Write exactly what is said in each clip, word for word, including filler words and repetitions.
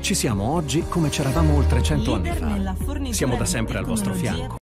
Ci siamo oggi come c'eravamo oltre cento anni Leader nella fa. fornitura Siamo da di sempre al vostro tecnologie fianco.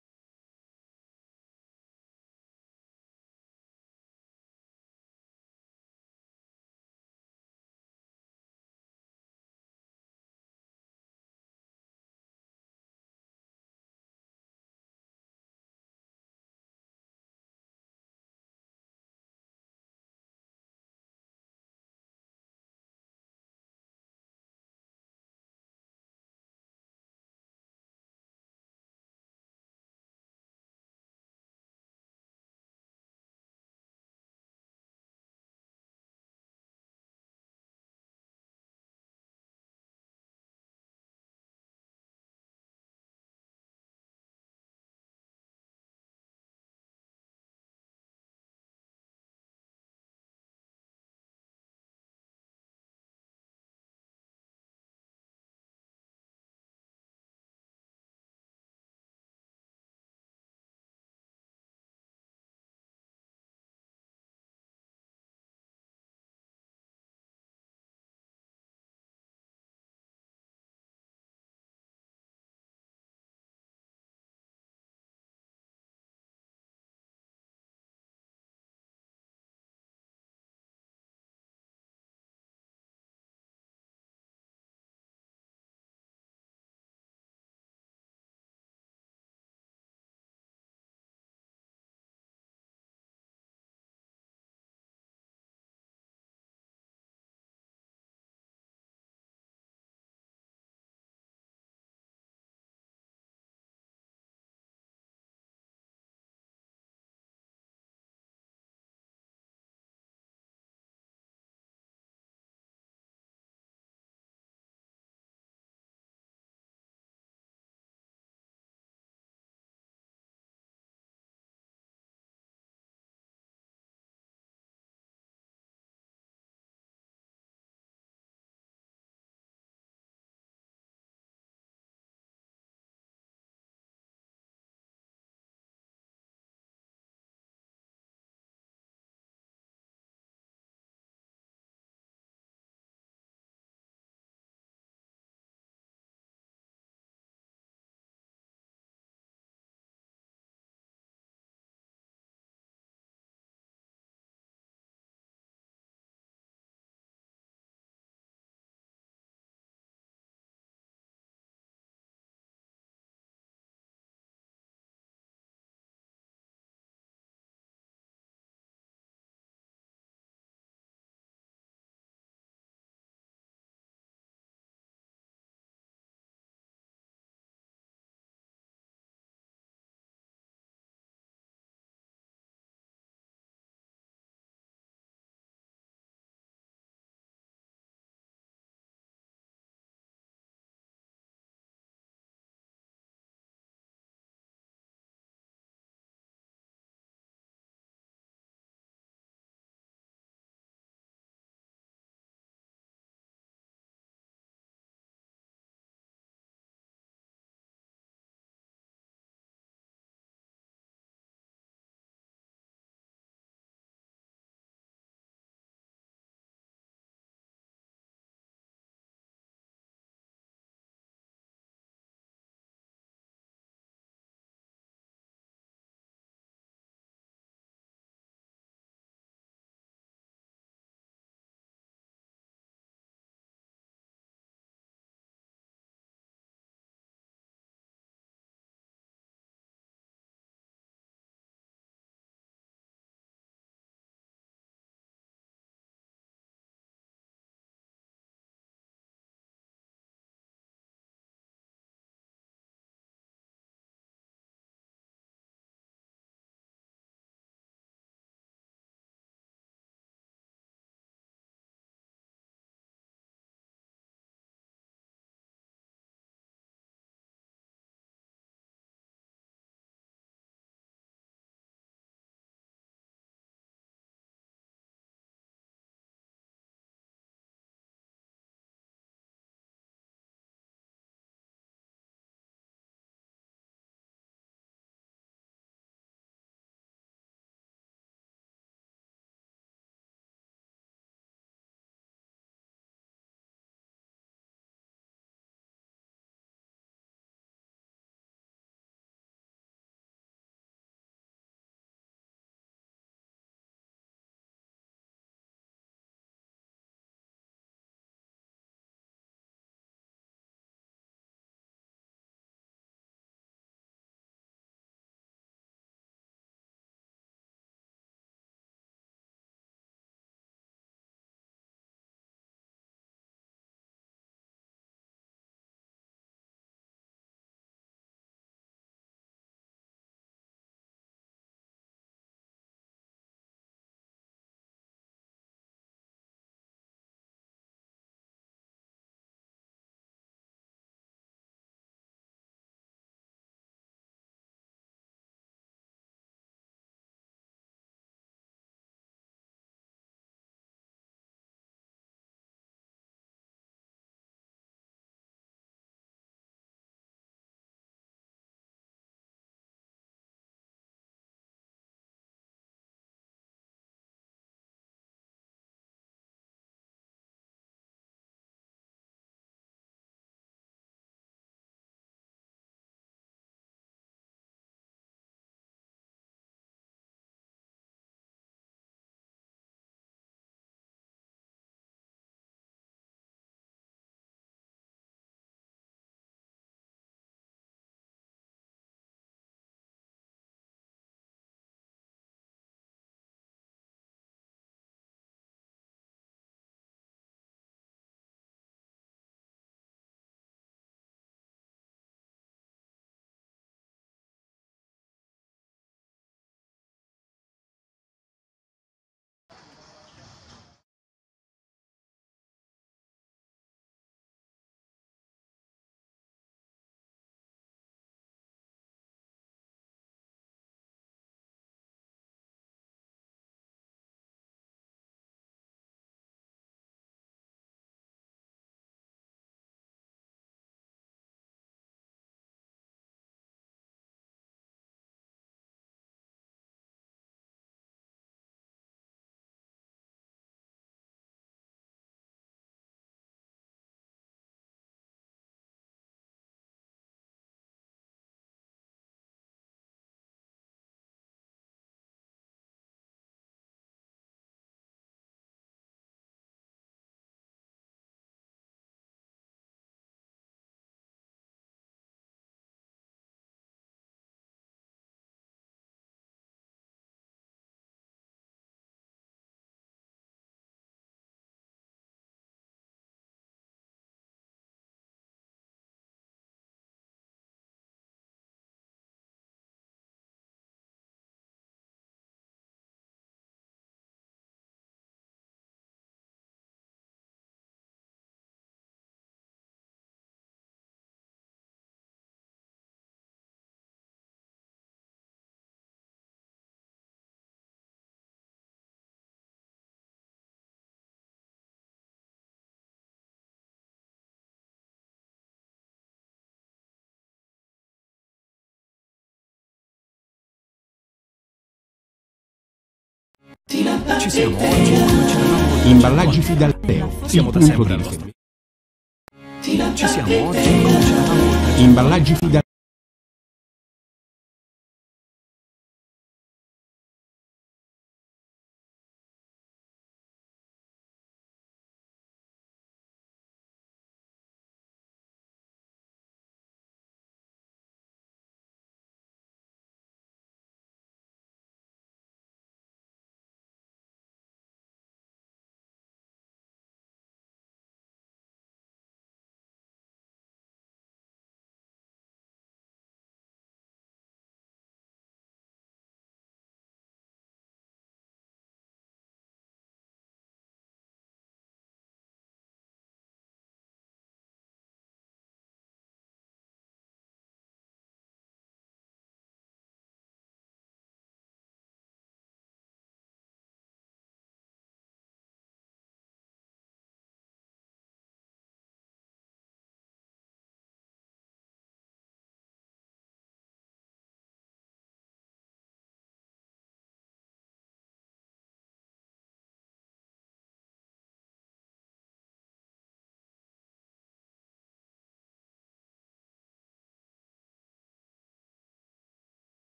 Ci siamo oggi come c'eravamo oltre Imballaggi cento anni Fidalteo, fa. il Siamo da punto sempre di al vostro riferimento. Ci siamo oggi come c'eravamo oltre cento Imballaggi Fidalteo.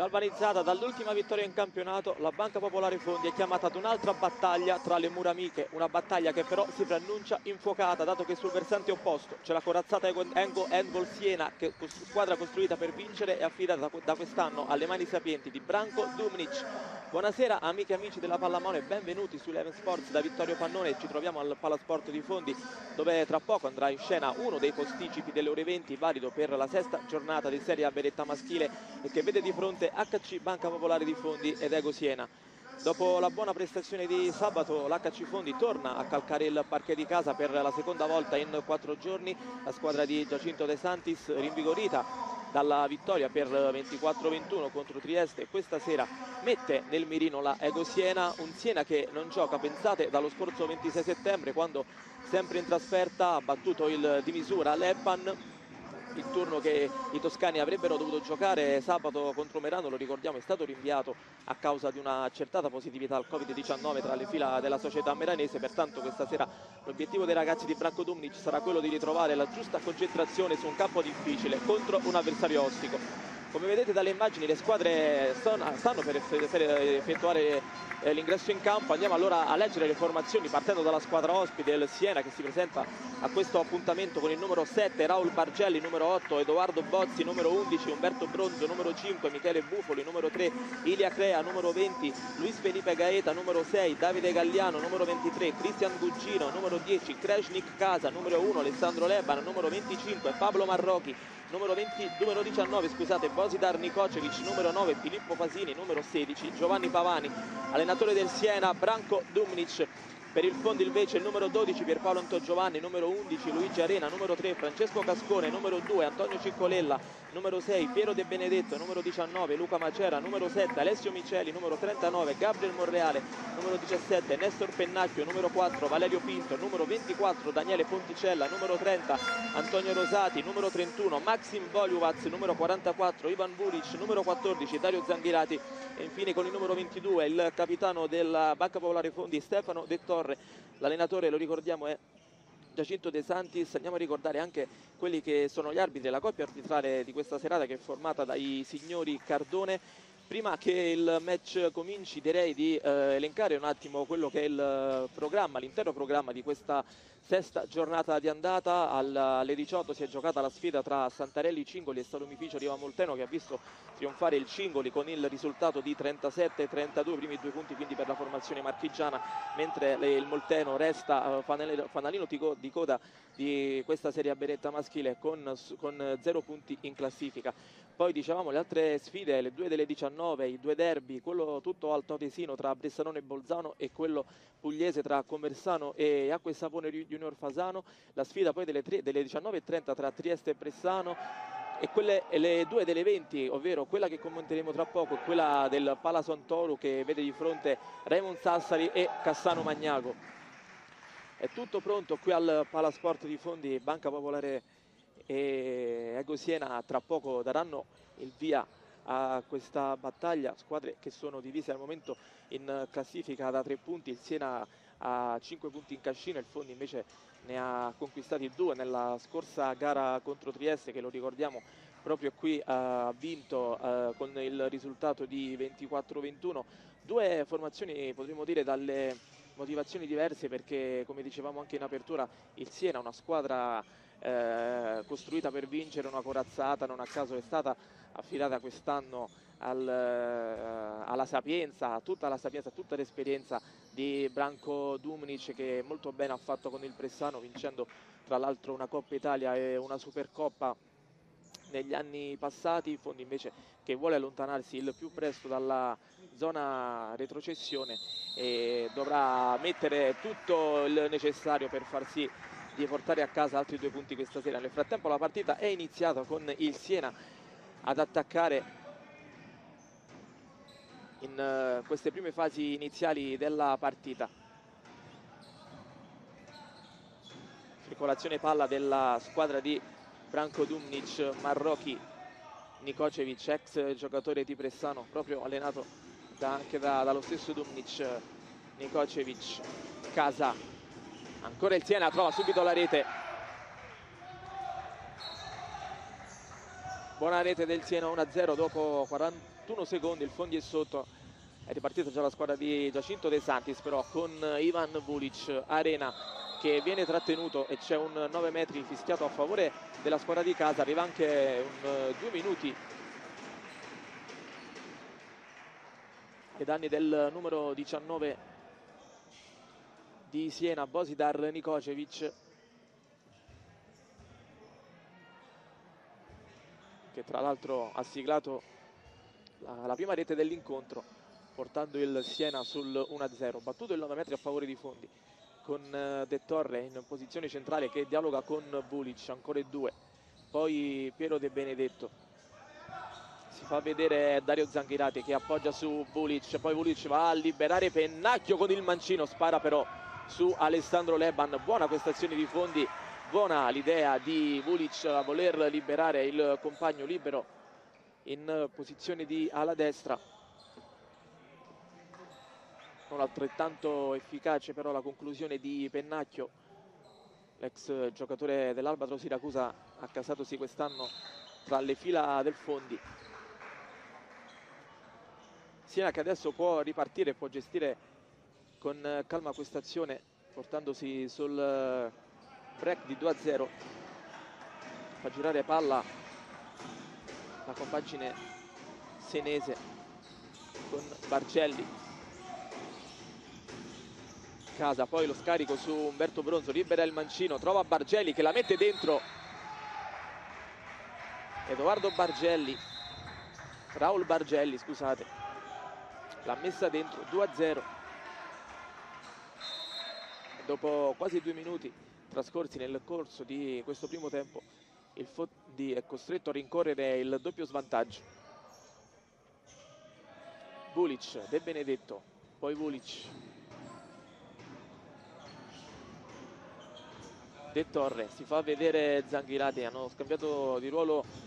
Galvanizzata dall'ultima vittoria in campionato, la Banca Popolare Fondi è chiamata ad un'altra battaglia tra le mura amiche, una battaglia che però si preannuncia infuocata, dato che sul versante opposto c'è la corazzata Engo Handball Siena, che squadra costruita per vincere e affidata da quest'anno alle mani sapienti di Branko Dumnic. Buonasera amiche e amici della pallamano e benvenuti su Eleven Sports da Vittorio Pannone. Ci troviamo al Palasport di Fondi, dove tra poco andrà in scena uno dei posticipi delle ore venti, valido per la sesta giornata di Serie A Beretta maschile e che vede di fronte acca ci Banca Popolare di Fondi ed Ego Siena. Dopo la buona prestazione di sabato, l'acca ci Fondi torna a calcare il parquet di casa per la seconda volta in quattro giorni. La squadra di Giacinto De Santis, rinvigorita dalla vittoria per ventiquattro a ventuno contro Trieste, questa sera mette nel mirino la Ego Siena, un Siena che non gioca, pensate, dallo scorso ventisei settembre, quando sempre in trasferta ha battuto il di misura l'Eppan. Il turno che i toscani avrebbero dovuto giocare sabato contro Merano, lo ricordiamo, è stato rinviato a causa di una accertata positività al Covid diciannove tra le fila della società meranese. Pertanto questa sera l'obiettivo dei ragazzi di Branko Dumnic sarà quello di ritrovare la giusta concentrazione su un campo difficile contro un avversario ostico. Come vedete dalle immagini, le squadre stanno per effettuare l'ingresso in campo. Andiamo allora a leggere le formazioni, partendo dalla squadra ospite, il Siena, che si presenta a questo appuntamento con il numero sette Raul Bargelli, numero otto Edoardo Bozzi, numero undici Umberto Bronzo, numero cinque Michele Bufoli, numero tre Ilia Crea, numero venti Luis Felipe Gaeta, numero sei Davide Galliano, numero ventitré Cristian Gugino, numero dieci Kreshnik Casa, numero uno Alessandro Leban, numero venticinque Pablo Marrochi, numero, venti, numero diciannove scusate Bosidar Nikocevic, numero nove Filippo Fasini, numero sedici Giovanni Pavani. Allenatore del Siena Branko Dumnic. Per il Fondi invece il numero dodici Pierpaolo Antogiovanni, numero undici Luigi Arena, numero tre Francesco Cascone, numero due Antonio Ciccolella, numero sei Piero De Benedetto, numero diciannove Luca Macera, numero sette Alessio Miceli, numero trentanove Gabriel Monreale, numero diciassette Nestor Pennacchio, numero quattro Valerio Pinto, numero ventiquattro Daniele Ponticella, numero trenta Antonio Rosati, numero trentuno Maxim Voluvaz, numero quarantaquattro Ivan Vulic, numero quattordici Dario Zanghirati e infine con il numero ventidue il capitano della Banca Popolare Fondi Stefano De Torre. L'allenatore, lo ricordiamo, è Giacinto De Santis. Andiamo a ricordare anche quelli che sono gli arbitri, la coppia arbitrale di questa serata, che è formata dai signori Cardone. Prima che il match cominci, direi di eh, elencare un attimo quello che è il programma, l'intero programma di questa sesta giornata di andata. Alle diciotto si è giocata la sfida tra Santarelli Cingoli e Salumificio Riva Molteno, che ha visto trionfare il Cingoli con il risultato di trentasette a trentadue, primi due punti quindi per la formazione marchigiana, mentre il Molteno resta fanalino di coda di questa Serie A Beretta maschile con, con zero punti in classifica. Poi dicevamo le altre sfide, le due delle diciannove, i due derby, quello tutto altoatesino tra Bressanone e Bolzano e quello pugliese tra Conversano e Acque e Sapone Junior Fasano, la sfida poi delle, tre, delle diciannove e trenta tra Trieste e Bressano, e quelle, e le due delle venti, ovvero quella che commenteremo tra poco, quella del Pala Santoro, che vede di fronte Raymond Sassari e Cassano Magnago. È tutto pronto qui al Palasport di Fondi. Banca Popolare e Ego Siena tra poco daranno il via a questa battaglia, squadre che sono divise al momento in classifica da tre punti. Il Siena ha cinque punti in cascina, il Fondi invece ne ha conquistati due nella scorsa gara contro Trieste, che lo ricordiamo proprio qui ha vinto eh, con il risultato di ventiquattro a ventuno. Due formazioni, potremmo dire, dalle motivazioni diverse, perché come dicevamo anche in apertura, il Siena è una squadra eh, costruita per vincere, una corazzata, non a caso è stata affidata quest'anno al, eh, alla sapienza, tutta la sapienza, tutta l'esperienza di Branko Dumnic, che molto bene ha fatto con il Bressano, vincendo tra l'altro una Coppa Italia e una Supercoppa negli anni passati. Fondi invece che vuole allontanarsi il più presto dalla zona retrocessione e dovrà mettere tutto il necessario per far sì di portare a casa altri due punti questa sera. Nel frattempo la partita è iniziata con il Siena ad attaccare in uh, queste prime fasi iniziali della partita. Circolazione palla della squadra di Branko Dumnic, Marrochi, Nikocevic, ex giocatore di Bressano, proprio allenato da, anche da, dallo stesso Dumnic. Nikocevic, Casa, ancora il Siena, trova subito la rete. Buona rete del Siena, uno a zero dopo quaranta ventuno secondi, il Fondi è sotto. È ripartita già la squadra di Giacinto De Santis, però con Ivan Vulic. Arena che viene trattenuto e c'è un nove metri fischiato a favore della squadra di casa. Arriva anche un due minuti ai danni del numero diciannove di Siena, Božidar Nikočević, che tra l'altro ha siglato la, la prima rete dell'incontro, portando il Siena sul uno a zero. Battuto il nove metri a favore di Fondi, con De Torre in posizione centrale che dialoga con Vulic, ancora e due. Poi Piero De Benedetto. Si fa vedere Dario Zanghirati che appoggia su Vulic, poi Vulic va a liberare Pennacchio con il mancino, spara però su Alessandro Leban. Buona questa azione di Fondi, buona l'idea di Vulic a voler liberare il compagno libero in posizione di ala destra. Non altrettanto efficace però la conclusione di Pennacchio, l'ex giocatore dell'Albatro Siracusa, accasatosi quest'anno tra le fila del Fondi. Siena che adesso può ripartire, può gestire con calma questa azione, portandosi sul break di due a zero. Fa girare palla la compagine senese con Bargelli. Casa, poi lo scarico su Umberto Bronzo, libera il mancino, trova Bargelli che la mette dentro. Edoardo Bargelli, Raul Bargelli, scusate. L'ha messa dentro, due a zero. Dopo quasi due minuti trascorsi nel corso di questo primo tempo, il Fondi è costretto a rincorrere il doppio svantaggio. Vulic, De Benedetto, poi Vulic. De Torre, si fa vedere Zanghirati, hanno scambiato di ruolo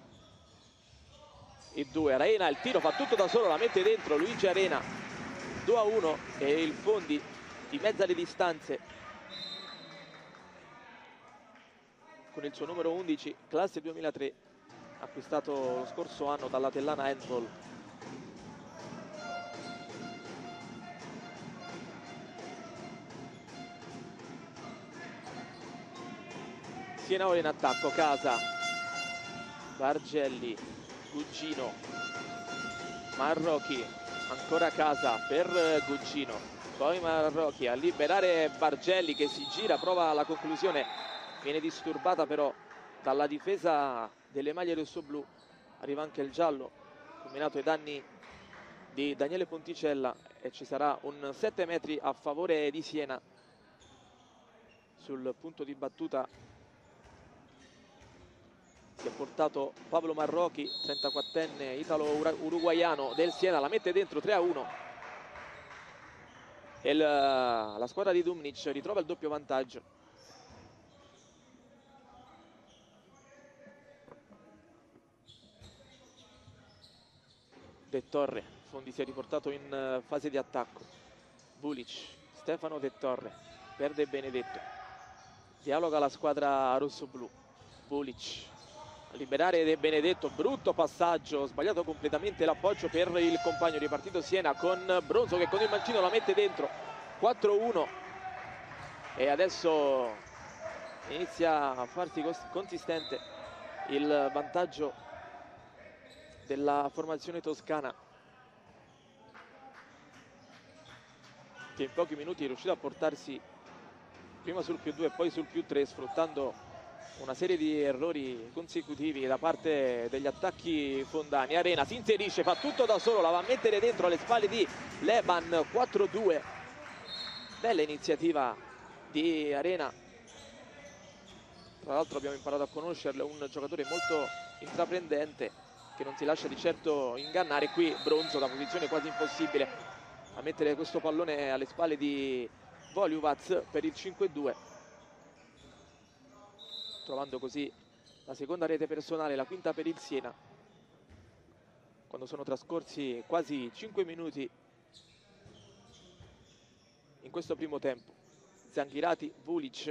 i due. Arena, il tiro, fa tutto da solo, la mette dentro Luigi Arena. due a uno e il Fondi dimezza le distanze con il suo numero undici, classe duemilatré, acquistato lo scorso anno dalla Tellana Handball. Siena ora in attacco, Casa, Bargelli, Gugino, Marrocchi, ancora Casa per Gugino, poi Marrocchi a liberare Bargelli che si gira, prova la conclusione, viene disturbata però dalla difesa delle maglie rossoblu. Arriva anche il giallo combinato ai danni di Daniele Ponticella e ci sarà un sette metri a favore di Siena. Sul punto di battuta si è portato Pablo Marrocchi, trentaquattenne italo-uruguaiano del Siena, la mette dentro, tre a uno. E il, la squadra di Dumnic ritrova il doppio vantaggio. De Torre, Fondi si è riportato in fase di attacco. Vulic, Stefano De Torre, perde Benedetto. Dialoga la squadra rossoblu. Vulic a liberare De Benedetto, brutto passaggio, sbagliato completamente l'appoggio per il compagno, ripartito Siena con Bronzo che con il mancino la mette dentro, quattro a uno. E adesso inizia a farsi consistente il vantaggio della formazione toscana, che in pochi minuti è riuscito a portarsi prima sul più due e poi sul più tre, sfruttando una serie di errori consecutivi da parte degli attacchi fondani. Arena si inserisce, fa tutto da solo, la va a mettere dentro alle spalle di Leban, quattro a due. Bella iniziativa di Arena, tra l'altro abbiamo imparato a conoscerlo, è un giocatore molto intraprendente che non si lascia di certo ingannare. Qui Bronzo da posizione quasi impossibile a mettere questo pallone alle spalle di Voljuvac per il cinque a due, trovando così la seconda rete personale, la quinta per il Siena, quando sono trascorsi quasi cinque minuti in questo primo tempo. Zanghirati, Vulic,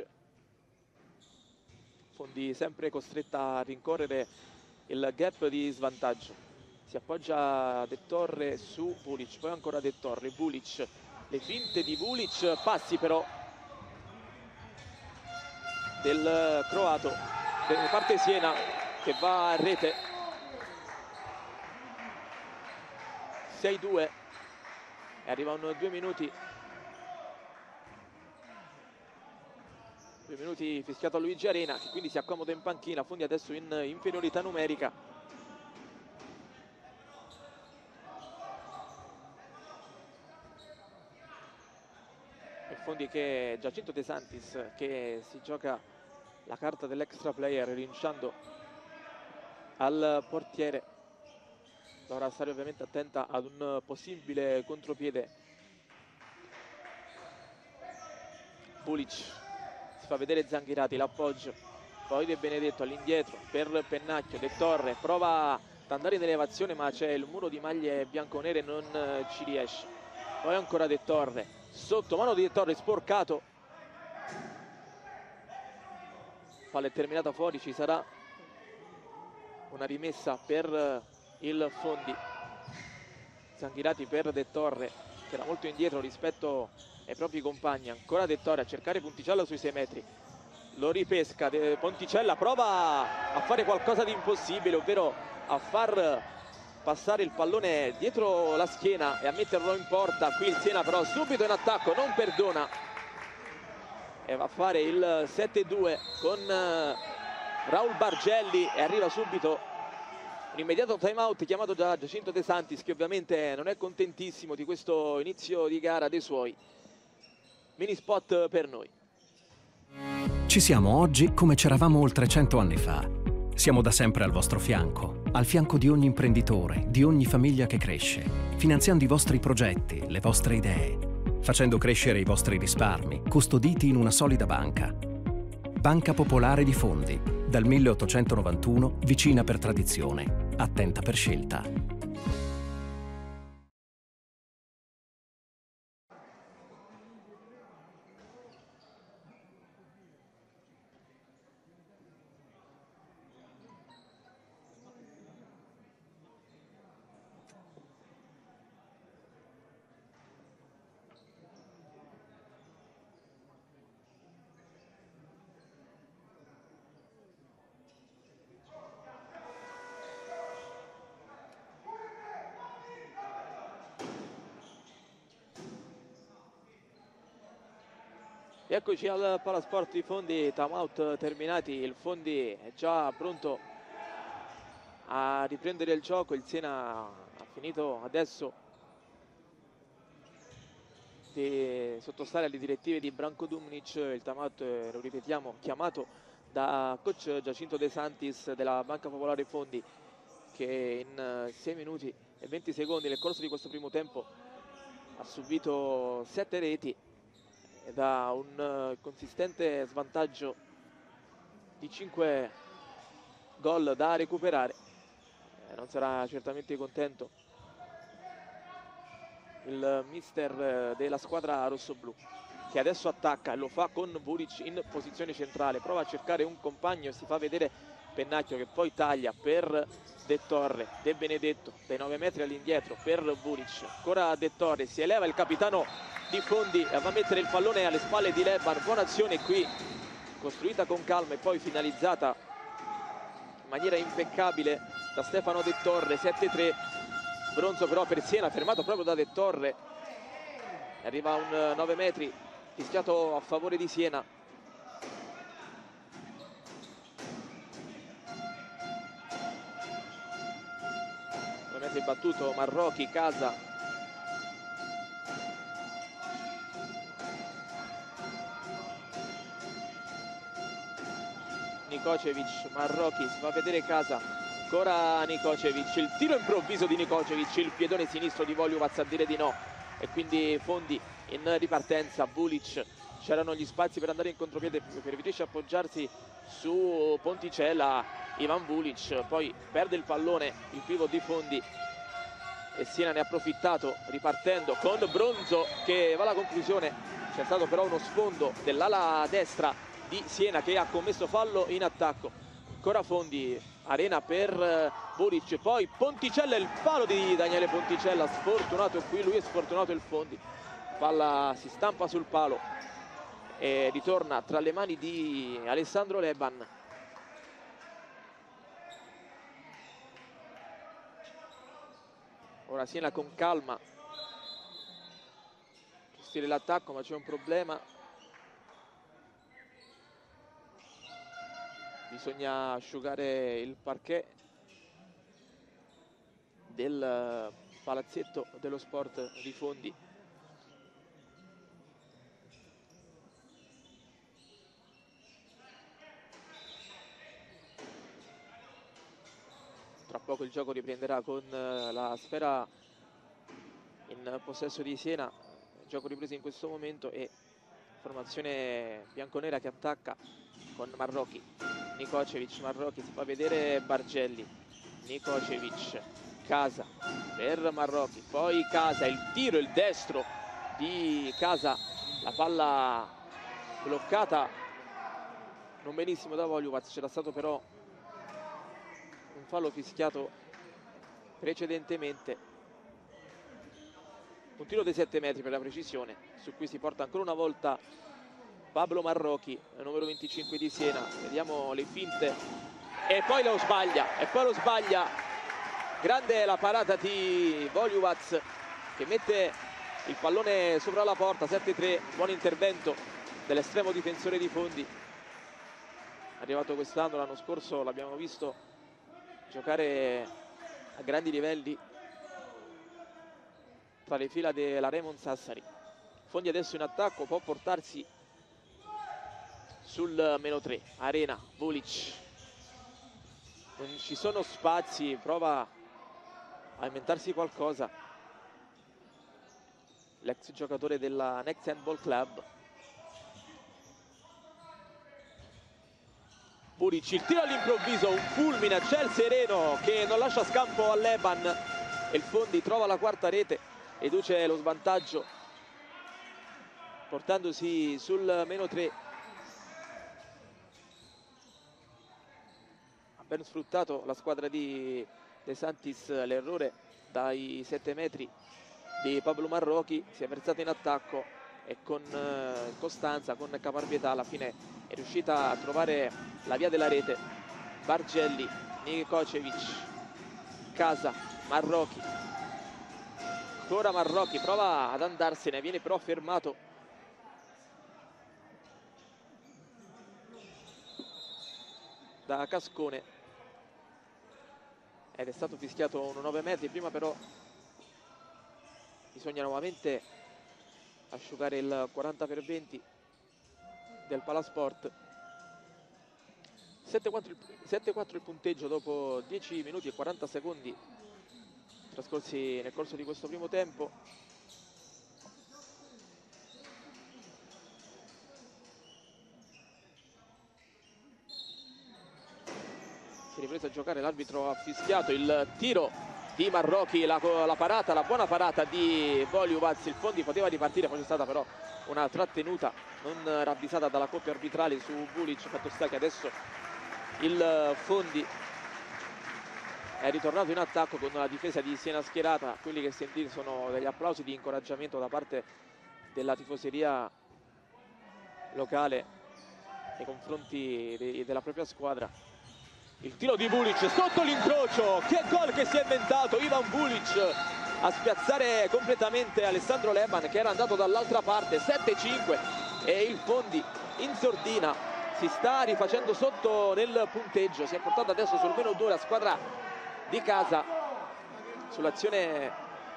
Fondi sempre costretta a rincorrere il gap di svantaggio. Si si appoggia De Torre su Vulic, poi ancora De Torre, Vulic, le finte di Vulic, passi però del croato, da parte Siena che va a rete. sei due e arrivano due minuti. Due minuti fischiato a Luigi Arena, che quindi si accomoda in panchina. Fondi adesso in inferiorità numerica. E Fondi che Giacinto De Santis che si gioca la carta dell'extra player rinunciando al portiere. Dovrà stare ovviamente attenta ad un possibile contropiede. Vulic si fa vedere Zanghirati, l'appoggio, poi De Benedetto all'indietro per Pennacchio, De Torre prova ad andare in elevazione ma c'è il muro di maglie bianconere e non ci riesce. Poi ancora De Torre, sotto mano di De Torre, sporcato, palla è terminata fuori, ci sarà una rimessa per il Fondi. Zanghirati per De Torre che era molto indietro rispetto ai propri compagni. Ancora De Torre a cercare Ponticella sui sei metri, lo ripesca. De Ponticella prova a fare qualcosa di impossibile, ovvero a far passare il pallone dietro la schiena e a metterlo in porta. Qui il Siena però subito in attacco, non perdona e va a fare il sette due con Raul Bargelli e arriva subito un immediato time out chiamato da Giacinto De Santis, che ovviamente non è contentissimo di questo inizio di gara dei suoi. Mini spot per noi. Ci siamo oggi come c'eravamo oltre cento anni fa. Siamo da sempre al vostro fianco, al fianco di ogni imprenditore, di ogni famiglia che cresce, finanziando i vostri progetti, le vostre idee, facendo crescere i vostri risparmi, custoditi in una solida banca. Banca Popolare di Fondi, dal milleottocentonovantuno, vicina per tradizione, attenta per scelta. Eccoci al Palasport di Fondi, time out terminati, il Fondi è già pronto a riprendere il gioco. Il Siena ha finito adesso di sottostare alle direttive di Branko Dumnic. Il time out, lo ripetiamo, chiamato da coach Giacinto De Santis della Banca Popolare Fondi, che in sei minuti e venti secondi nel corso di questo primo tempo ha subito sette reti e da un consistente svantaggio di cinque gol da recuperare. Eh, non sarà certamente contento il mister della squadra rossoblù, che adesso attacca e lo fa con Vulic in posizione centrale, prova a cercare un compagno e si fa vedere Pennacchio, che poi taglia per De Torre. De Benedetto dai nove metri all'indietro per Vulic, ancora De Torre, si eleva il capitano di Fondi e va a mettere il pallone alle spalle di Leban. Buona azione qui, costruita con calma e poi finalizzata in maniera impeccabile da Stefano De Torre. Sette tre, bronzo però per Siena, fermato proprio da De Torre. Arriva a un nove metri, fischiato a favore di Siena. nove metri battuto Marrocchi, Casa. Nikocevic, Marrocchi, si fa vedere Casa, ancora Nikocevic, il tiro improvviso di Nikocevic, il piedone sinistro di Voljuvac a dire di no e quindi Fondi in ripartenza. Vulic, c'erano gli spazi per andare in contropiede, preferisce appoggiarsi su Ponticella. Ivan Vulic poi perde il pallone, il pivot di Fondi, e Siena ne ha approfittato ripartendo con Bronzo che va alla conclusione. C'è stato però uno sfondo dell'ala destra di Siena che ha commesso fallo in attacco. ancora Fondi, Arena per Bulic, poi Ponticella, il palo di Daniele Ponticella, sfortunato qui, lui è sfortunato il Fondi, palla si stampa sul palo e ritorna tra le mani di Alessandro Leban. Ora Siena con calma gestire l'attacco, ma c'è un problema, bisogna asciugare il parquet del palazzetto dello sport di Fondi. Tra poco il gioco riprenderà con la sfera in possesso di Siena, gioco ripreso in questo momento e formazione bianconera che attacca con Marrocchi, Nikocevic, Marrocchi, si fa vedere Bargelli, Nikocevic, Casa per Marrocchi, poi Casa, il tiro, il destro di Casa, la palla bloccata non benissimo da Voljuvac, c'era stato però un fallo fischiato precedentemente, un tiro dei sette metri per la precisione, su cui si porta ancora una volta Pablo Marrocchi, numero venticinque di Siena. Vediamo le finte e poi lo sbaglia, e poi lo sbaglia. Grande la parata di Voljuvac che mette il pallone sopra la porta. Sette tre, buon intervento dell'estremo difensore di Fondi, arrivato quest'anno, l'anno scorso l'abbiamo visto giocare a grandi livelli tra le fila della Raymond Sassari. Fondi adesso in attacco, può portarsi sul meno tre. Arena, Bulic, non ci sono spazi, prova a inventarsi qualcosa l'ex giocatore della Next Handball Club. Bulic, il tiro all'improvviso, un fulmine a ciel sereno che non lascia scampo a Leban e il Fondi trova la quarta rete, riduce lo svantaggio portandosi sul meno tre. Ha ben sfruttato la squadra di De Santis l'errore dai sette metri di Pablo Marrocchi, si è versata in attacco e con eh, costanza, con caparbietà alla fine è riuscita a trovare la via della rete. Bargelli, Nikocevic, Casa, Marrocchi, ancora Marrocchi, prova ad andarsene, viene però fermato da Cascone ed è stato fischiato un nove metri. Prima però bisogna nuovamente asciugare il quaranta per venti del Palasport. sette quattro il punteggio dopo dieci minuti e quaranta secondi trascorsi nel corso di questo primo tempo. Si è ripreso a giocare, l'arbitro ha fischiato il tiro di Marrocchi, la, la parata, la buona parata di Voljuvac. Il Fondi poteva ripartire, poi c'è stata però una trattenuta non ravvisata dalla coppia arbitrale su Bulic. Fatto sta che adesso il Fondi è ritornato in attacco con la difesa di Siena schierata. Quelli che sentite sono degli applausi di incoraggiamento da parte della tifoseria locale nei confronti de della propria squadra. Il tiro di Bulic sotto l'incrocio, che gol che si è inventato Ivan Bulic a spiazzare completamente Alessandro Leban che era andato dall'altra parte. Sette cinque e il Fondi in sordina si sta rifacendo sotto nel punteggio, si è portato adesso sul meno due la squadra di Casa. Sull'azione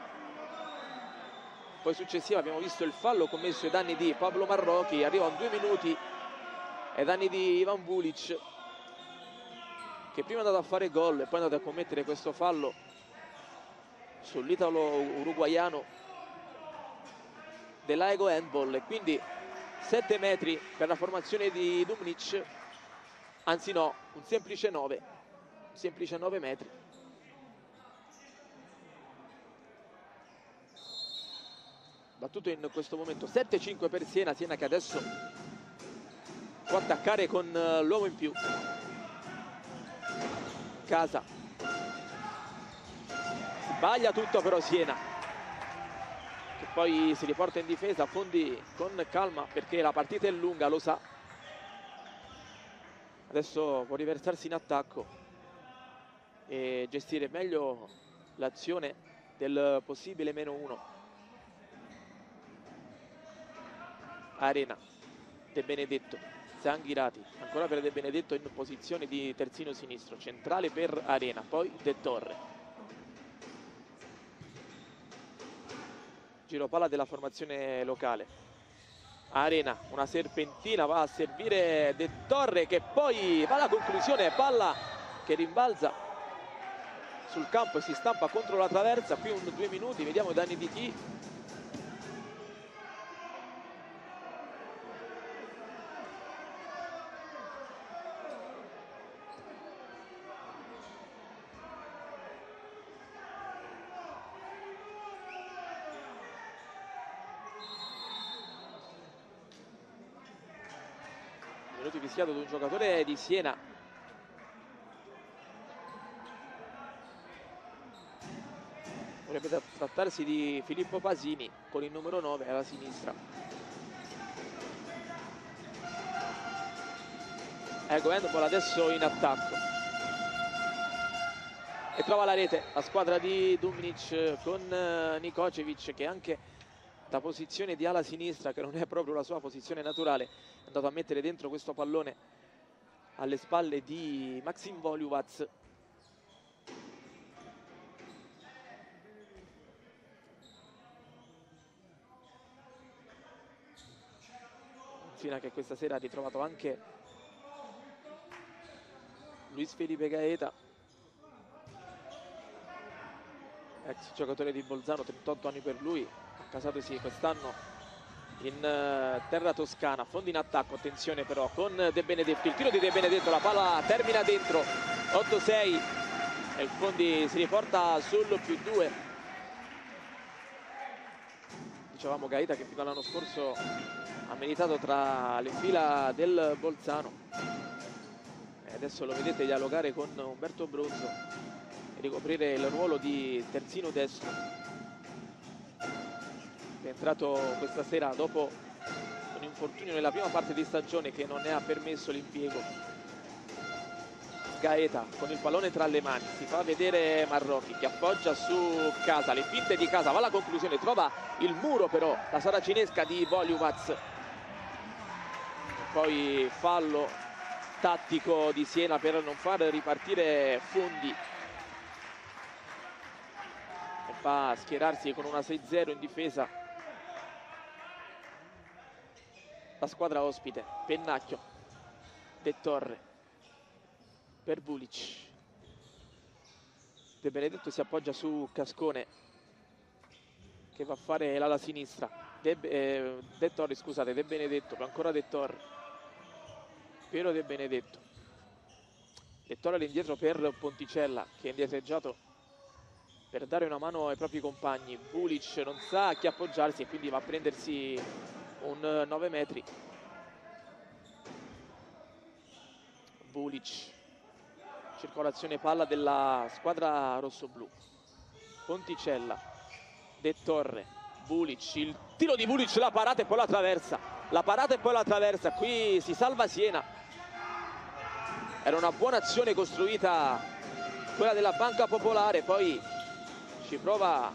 poi successiva abbiamo visto il fallo commesso ai danni di Pablo Marrocchi, arrivano due minuti ai danni di Ivan Bulic, che prima è andato a fare gol e poi è andato a commettere questo fallo sull'italo uruguaiano dell'Aego Handball. E quindi sette metri per la formazione di Dumnic, anzi no, un semplice nove, semplice nove metri. Battuto in questo momento sette cinque per Siena, Siena che adesso può attaccare con l'uomo in più. casa. Sbaglia tutto però Siena, che poi si riporta in difesa. Fondi con calma perché la partita è lunga, lo sa. Adesso può riversarsi in attacco e gestire meglio l'azione del possibile meno uno. Arena, De Benedetto, Zanghirati, ancora per De Benedetto in posizione di terzino sinistro, centrale per Arena, poi De Torre. Giro palla della formazione locale. Arena, una serpentina, va a servire De Torre che poi va alla conclusione, palla che rimbalza sul campo e si stampa contro la traversa. Qui un due minuti, vediamo i danni di chi. Minuti fischiato ad un giocatore di Siena. Dovrebbe trattarsi di Filippo Pasini con il numero nove alla sinistra. Ecco handball adesso in attacco. E trova la rete la squadra di Dumnic con Nikocevic, che anche da posizione di ala sinistra, che non è proprio la sua posizione naturale, è andato a mettere dentro questo pallone alle spalle di Maxim Voluvac. Fino che questa sera ha ritrovato anche Luis Felipe Gaeta, ex giocatore di Bolzano, trentotto anni per lui, accasatosi quest'anno in terra toscana. Fondi in attacco, attenzione però con De Benedetto, il tiro di De Benedetto, la palla termina dentro. Otto sei e il Fondi si riporta sul più due. Dicevamo Gaeta che fino all'anno scorso ha militato tra le fila del Bolzano e adesso lo vedete dialogare con Umberto Bronzo e ricoprire il ruolo di terzino destro. È entrato questa sera dopo un infortunio nella prima parte di stagione che non ne ha permesso l'impiego. Gaeta con il pallone tra le mani, si fa vedere Marrocchi che appoggia su Casa, le finte di Casa, va alla conclusione, trova il muro però la saracinesca di Voluvac. Poi fallo tattico di Siena per non far ripartire Fondi, e va a schierarsi con una sei zero in difesa la squadra ospite. Pennacchio, De Torre per Vulic, De Benedetto si appoggia su Cascone che va a fare l'ala sinistra. De, eh, De Torre, scusate, De Benedetto, ancora De Torre, Piero De Benedetto, De Torre all'indietro per Ponticella che è indietreggiato per dare una mano ai propri compagni. Vulic non sa a chi appoggiarsi e quindi va a prendersi un nove metri. Vulic, circolazione palla della squadra rossoblù. Ponticella, De Torre, Vulic, il tiro di Vulic, la parata e poi la traversa. La parata e poi la traversa, qui si salva Siena. Era una buona azione costruita quella della Banca Popolare, poi ci prova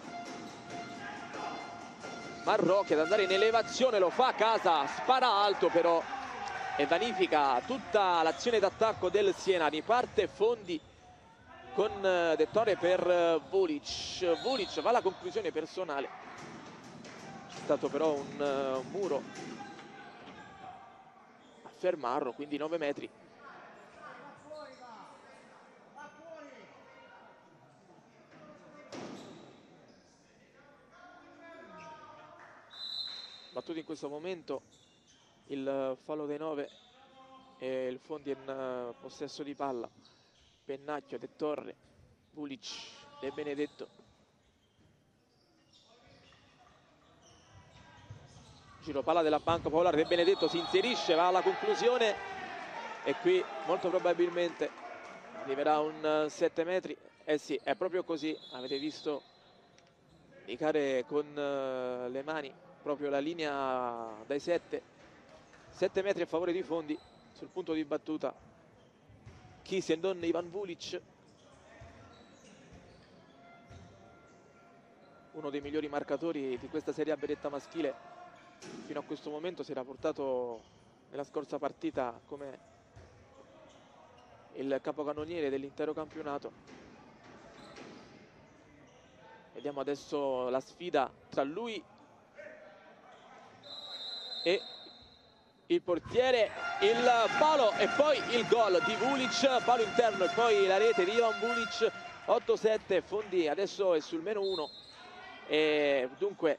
Marrocchi ad andare in elevazione, lo fa a Casa, spara alto però e vanifica tutta l'azione d'attacco del Siena. Riparte Fondi con De Torre per Vulic. Vulic va alla conclusione personale, c'è stato però un uh, muro a fermarlo, quindi nove metri. Battuto in questo momento il fallo dei nove e il Fondi in possesso di palla. Pennacchio, De Torre, Vulic, De Benedetto. Giro palla della Banca Popolare, De Benedetto si inserisce, va alla conclusione e qui molto probabilmente arriverà un sette metri. Eh sì, è proprio così, avete visto indicare con uh, le mani proprio la linea dai sette sette metri a favore di Fondi. Sul punto di battuta chi se non Ivan Vulic, uno dei migliori marcatori di questa Serie A vedetta maschile fino a questo momento. Si era portato nella scorsa partita come il capocannoniere dell'intero campionato. Vediamo adesso la sfida tra lui e il portiere, il palo e poi il gol di Vulic, palo interno e poi la rete di Ivan Vulic. Otto sette, Fondi adesso è sul meno uno e dunque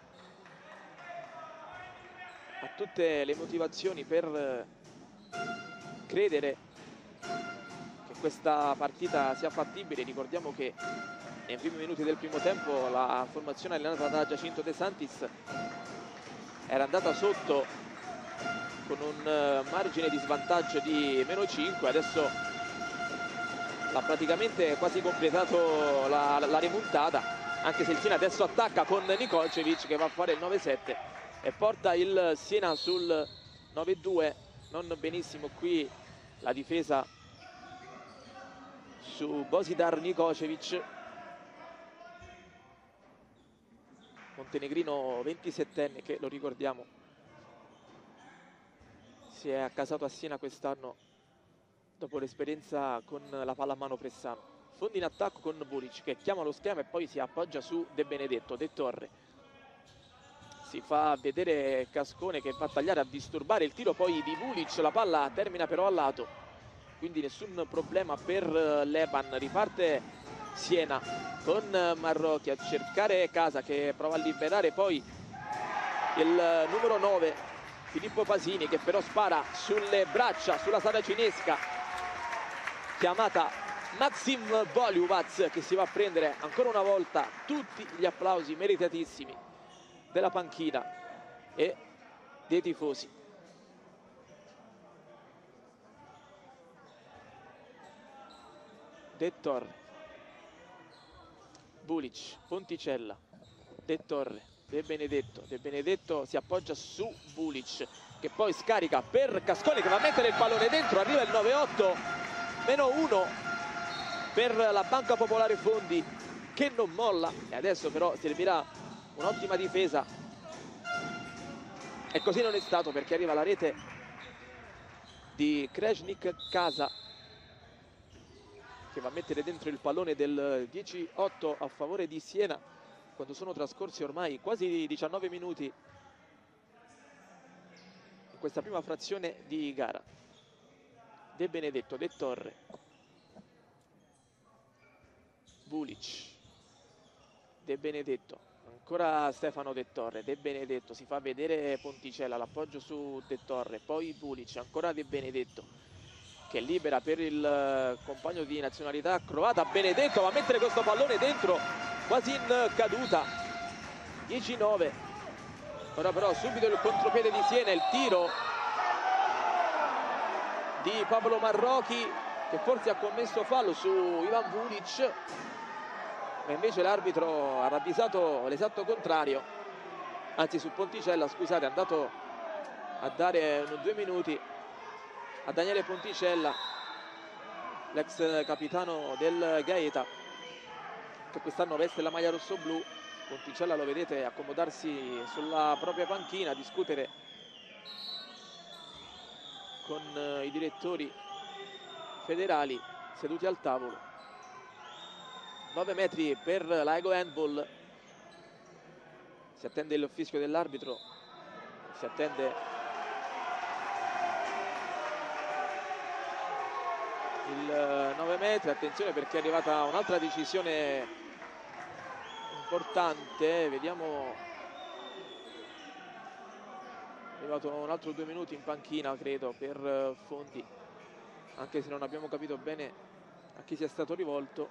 ha tutte le motivazioni per credere che questa partita sia fattibile. Ricordiamo che nei primi minuti del primo tempo la formazione allenata da Giacinto De Santis era andata sotto con un margine di svantaggio di meno cinque, adesso ha praticamente quasi completato la, la rimontata, anche se il Siena adesso attacca con Nikolcevic che va a fare il nove sette e porta il Siena sul nove due. Non benissimo qui la difesa su Božidar Nikolcevic, montenegrino ventisettenne che, lo ricordiamo, si è accasato a Siena quest'anno dopo l'esperienza con la pallamano Pressano. Fondi in attacco con Vulic che chiama lo schema e poi si appoggia su De Benedetto. De Torre si fa vedere Cascone che va a tagliare, a disturbare il tiro poi di Vulic, la palla termina però a lato, quindi nessun problema per Leban. Riparte Siena con Marrocchi a cercare Casa che prova a liberare poi il numero nove Filippo Pasini, che però spara sulle braccia, sulla saracinesca chiamata Maxim Boliuvac, che si va a prendere ancora una volta tutti gli applausi meritatissimi della panchina e dei tifosi. De Torre, Vulic, Ponticella, De Torre, De Benedetto. De Benedetto si appoggia su Vulic che poi scarica per Cascone che va a mettere il pallone dentro. Arriva il nove otto, meno uno per la Banca Popolare Fondi che non molla, e adesso però servirà un'ottima difesa e così non è stato, perché arriva la rete di Krešnik Casa che va a mettere dentro il pallone del dieci otto a favore di Siena quando sono trascorsi ormai quasi diciannove minuti in questa prima frazione di gara. De Benedetto, De Torre, Vulic, De Benedetto, ancora Stefano De Torre, De Benedetto, si fa vedere Ponticella, l'appoggio su De Torre, poi Vulic, ancora De Benedetto che libera per il compagno di nazionalità croata. Benedetto va a mettere questo pallone dentro quasi in caduta. dieci nove. Ora però subito il contropiede di Siena, il tiro di Pablo Marrocchi che forse ha commesso fallo su Ivan Vulic, ma invece l'arbitro ha ravvisato l'esatto contrario, anzi su Ponticella, scusate, è andato a dare due minuti a Daniele Ponticella, l'ex capitano del Gaeta, che quest'anno veste la maglia rossoblu. Ponticella lo vedete accomodarsi sulla propria panchina, a discutere con i direttori federali seduti al tavolo. nove metri per la Ego Handball, si attende il fischio dell'arbitro, si attende il nove metri. Attenzione perché è arrivata un'altra decisione importante, vediamo, è arrivato un altro due minuti in panchina credo per Fondi, anche se non abbiamo capito bene a chi sia stato rivolto,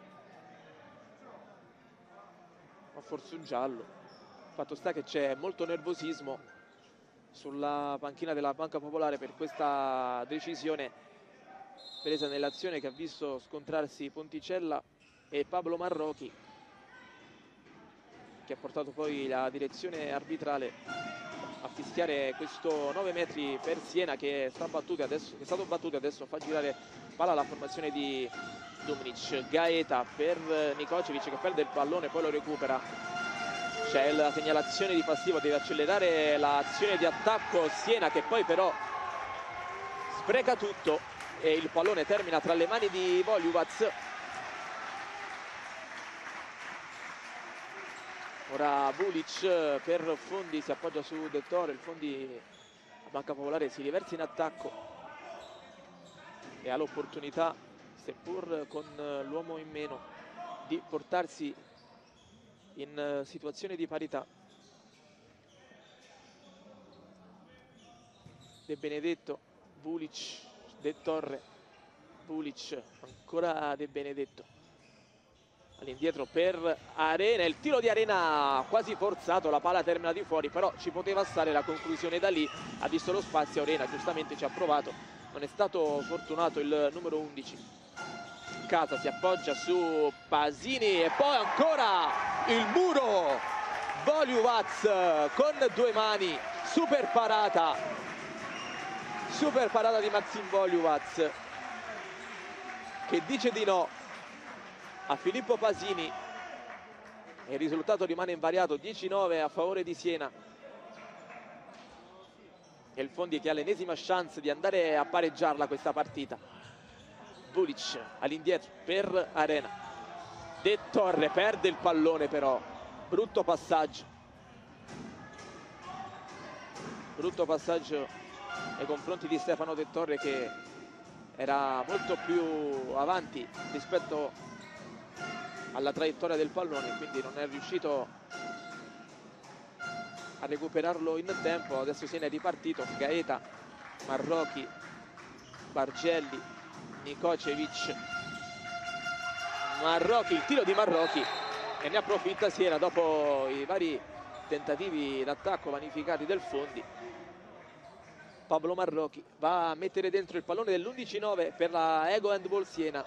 ma forse un giallo. Fatto sta che c'è molto nervosismo sulla panchina della Banca Popolare per questa decisione presa nell'azione che ha visto scontrarsi Ponticella e Pablo Marrochi, che ha portato poi la direzione arbitrale a fischiare questo nove metri per Siena, che, sta battuto adesso, che è stato battuto e adesso fa girare palla alla formazione di Dumnic. Gaeta per Nikocevic che perde il pallone, poi lo recupera. C'è la segnalazione di passivo, deve accelerare l'azione di attacco Siena, che poi però spreca tutto e il pallone termina tra le mani di Voljuvac. Ora Vulic per Fondi, si appoggia su De Torre, il Fondi, la Banca Popolare si riversa in attacco e ha l'opportunità, seppur con l'uomo in meno, di portarsi in situazione di parità. De Benedetto, Vulic, De Torre, Vulic, ancora De Benedetto. All'indietro per Arena, il tiro di Arena quasi forzato, la palla termina di fuori, però ci poteva stare la conclusione da lì, ha visto lo spazio, Arena giustamente ci ha provato, non è stato fortunato il numero undici. Casa si appoggia su Pasini e poi ancora il muro, Voljuvac con due mani, super parata, super parata di Maxim Voljuvac, che dice di no a Filippo Pasini e il risultato rimane invariato, dieci nove a favore di Siena. E il Fondi che ha l'ennesima chance di andare a pareggiarla questa partita. Vulic all'indietro per Arena, De Torre perde il pallone, però brutto passaggio, brutto passaggio nei confronti di Stefano De Torre, che era molto più avanti rispetto alla traiettoria del pallone, quindi non è riuscito a recuperarlo in tempo. Adesso se ne è ripartito Gaeta, Marrochi, Bargelli, Nikocevic, Marrochi, il tiro di Marrochi e ne approfitta Siena dopo i vari tentativi d'attacco vanificati del Fondi. Pablo Marrochi va a mettere dentro il pallone dell'undici nove per la Ego Handball Siena.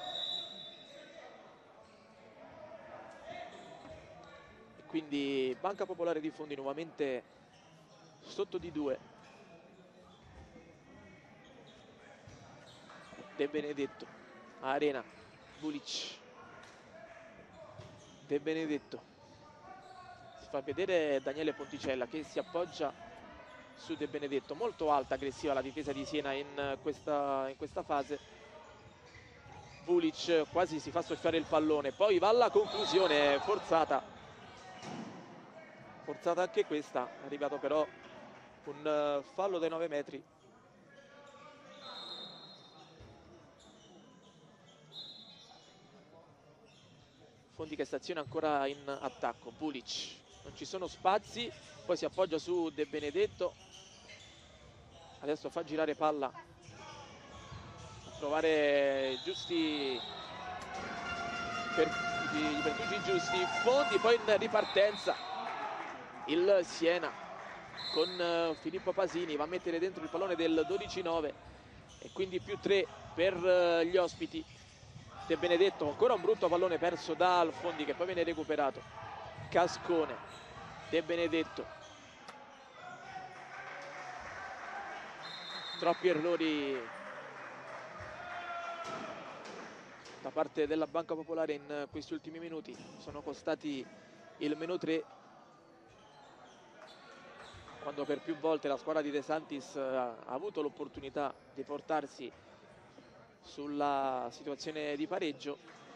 Quindi Banca Popolare di Fondi nuovamente sotto di due. De Benedetto, Arena, Vulic, De Benedetto, si fa vedere Daniele Ponticella che si appoggia su De Benedetto, molto alta, aggressiva la difesa di Siena in questa, in questa fase. Vulic quasi si fa soffiare il pallone, poi va alla conclusione forzata. Forzata anche questa, è arrivato però un fallo dai nove metri. Fondi che staziona ancora in attacco, Vulic, non ci sono spazi, poi si appoggia su De Benedetto, adesso fa girare palla, a trovare giusti per, i pertugi giusti, Fondi poi in ripartenza. Il Siena con Filippo Pasini va a mettere dentro il pallone del dodici nove e quindi più tre per gli ospiti. De Benedetto, ancora un brutto pallone perso dal Fondi che poi viene recuperato. Cascone, De Benedetto, troppi errori da parte della Banca Popolare in questi ultimi minuti, sono costati il meno tre, quando per più volte la squadra di De Santis ha avuto l'opportunità di portarsi sulla situazione di pareggio.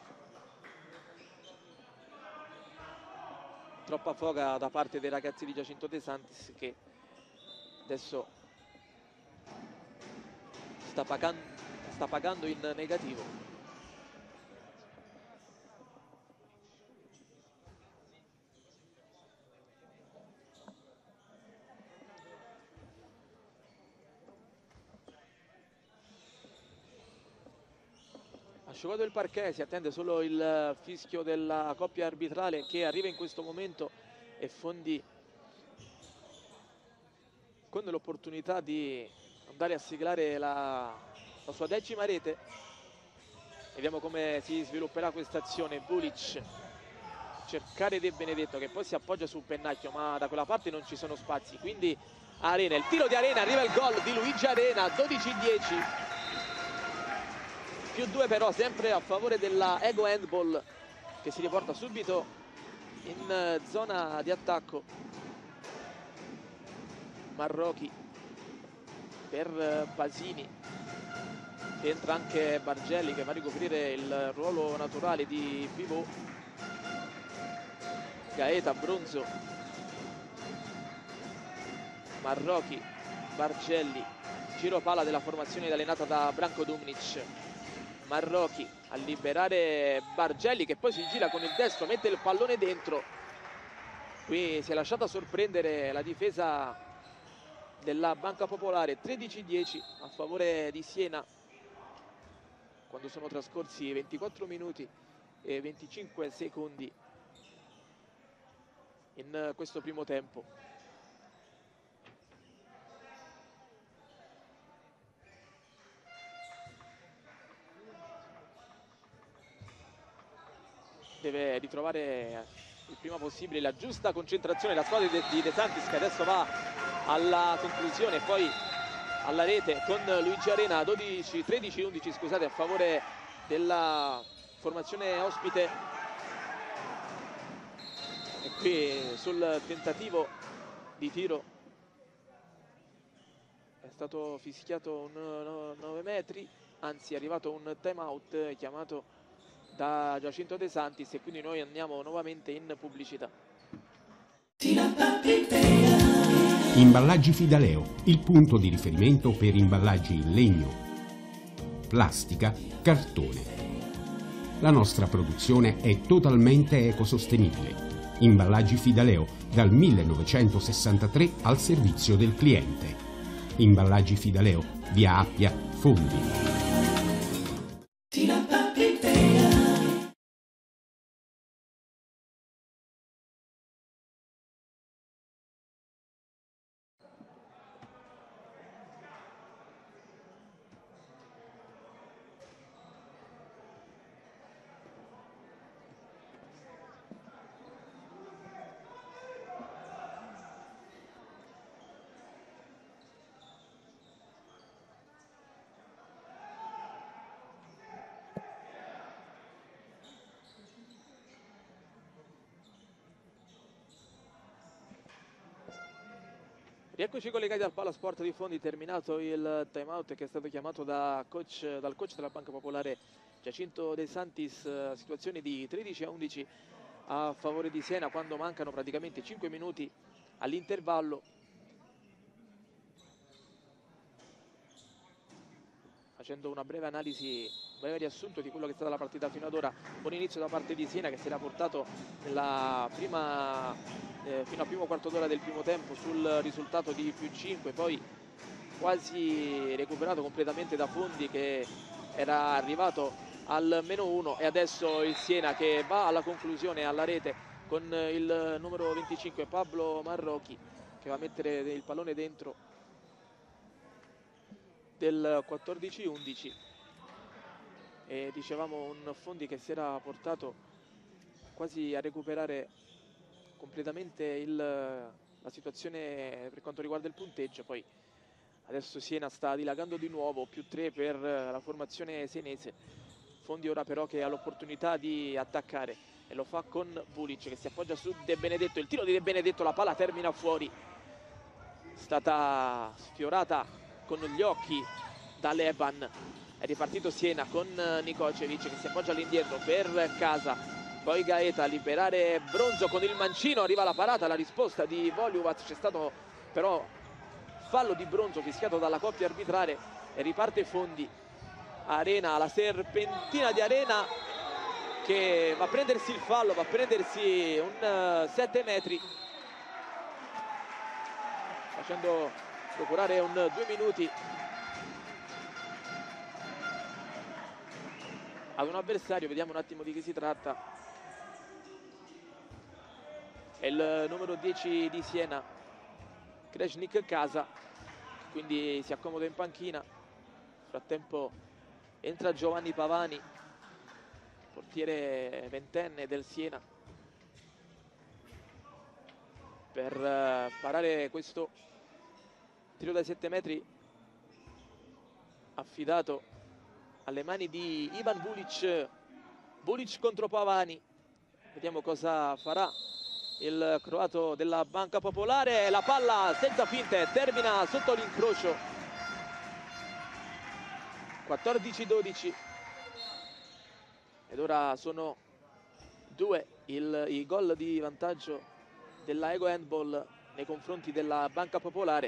Troppa foga da parte dei ragazzi di Giacinto De Santis, che adesso sta pagando, sta pagando in negativo. Asciugato il parquet, si attende solo il fischio della coppia arbitrale che arriva in questo momento e Fondi con l'opportunità di andare a siglare la la sua decima rete. Vediamo come si svilupperà questa azione. Vulic, cercare De Benedetto che poi si appoggia sul pennacchio, ma da quella parte non ci sono spazi, quindi Arena, il tiro di Arena, arriva il gol di Luigi Arena, dodici dieci, più due però sempre a favore della Ego Handball, che si riporta subito in zona di attacco. Marrochi per Basini, entra anche Bargelli che va a ricoprire il ruolo naturale di pivot. Gaeta, Bronzo, Marrochi, Bargelli, giro pala della formazione allenata da Branko Dumnic. Marrochi a liberare Bargelli che poi si gira con il destro, mette il pallone dentro. Qui si è lasciata sorprendere la difesa della Banca Popolare. Tredici dieci a favore di Siena quando sono trascorsi ventiquattro minuti e venticinque secondi in questo primo tempo. Deve ritrovare il prima possibile la giusta concentrazione la squadra di De Santis, che adesso va alla conclusione, poi alla rete con Luigi Arena. Dodici, tredici undici scusate, a favore della formazione ospite. E qui sul tentativo di tiro è stato fischiato un nove metri, anzi è arrivato un time out chiamato da Giacinto De Santis, e quindi noi andiamo nuovamente in pubblicità. Imballaggi Fidaleo, il punto di riferimento per imballaggi in legno, plastica, cartone. La nostra produzione è totalmente ecosostenibile. Imballaggi Fidaleo, dal millenovecentosessantatré al servizio del cliente. Imballaggi Fidaleo, via Appia, Fondi. Rieccoci collegati al Palasport di Fondi, terminato il time out che è stato chiamato da coach, dal coach della Banca Popolare Giacinto De Santis. Situazione di tredici a undici a favore di Siena quando mancano praticamente cinque minuti all'intervallo. Facendo una breve analisi, un breve riassunto di quello che è stata la partita fino ad ora. Buon inizio da parte di Siena che si era portato nella prima, eh, fino al primo quarto d'ora del primo tempo sul risultato di più cinque, poi quasi recuperato completamente da Fondi che era arrivato al meno uno, e adesso il Siena che va alla conclusione alla rete con il numero venticinque Pablo Marrochi che va a mettere il pallone dentro del quattordici undici. E dicevamo un Fondi che si era portato quasi a recuperare completamente il, la situazione per quanto riguarda il punteggio. Poi adesso Siena sta dilagando di nuovo, più tre per la formazione senese. Fondi ora però che ha l'opportunità di attaccare e lo fa con Vulic che si appoggia su De Benedetto. Il tiro di De Benedetto, la palla termina fuori, è stata sfiorata con gli occhi da Leban. È ripartito Siena con Nikocevic che si appoggia all'indietro per Casa, poi Gaeta a liberare Bronzo con il mancino, arriva la parata, la risposta di Voljuvac, c'è stato però fallo di Bronzo fischiato dalla coppia arbitrale e riparte Fondi. Arena, la serpentina di Arena che va a prendersi il fallo, va a prendersi un sette metri, facendo procurare un due minuti ad un avversario. Vediamo un attimo di chi si tratta. È il numero dieci di Siena, Kreshnik Casa, quindi si accomoda in panchina. frattempo entra Giovanni Pavani, portiere ventenne del Siena, per uh, parare questo tiro dai sette metri affidato alle mani di Ivan Vulic. Vulic contro Pavani, vediamo cosa farà il croato della Banca Popolare. La palla senza finte termina sotto l'incrocio. quattordici dodici ed ora sono due il, i gol di vantaggio della Ego Handball nei confronti della Banca Popolare.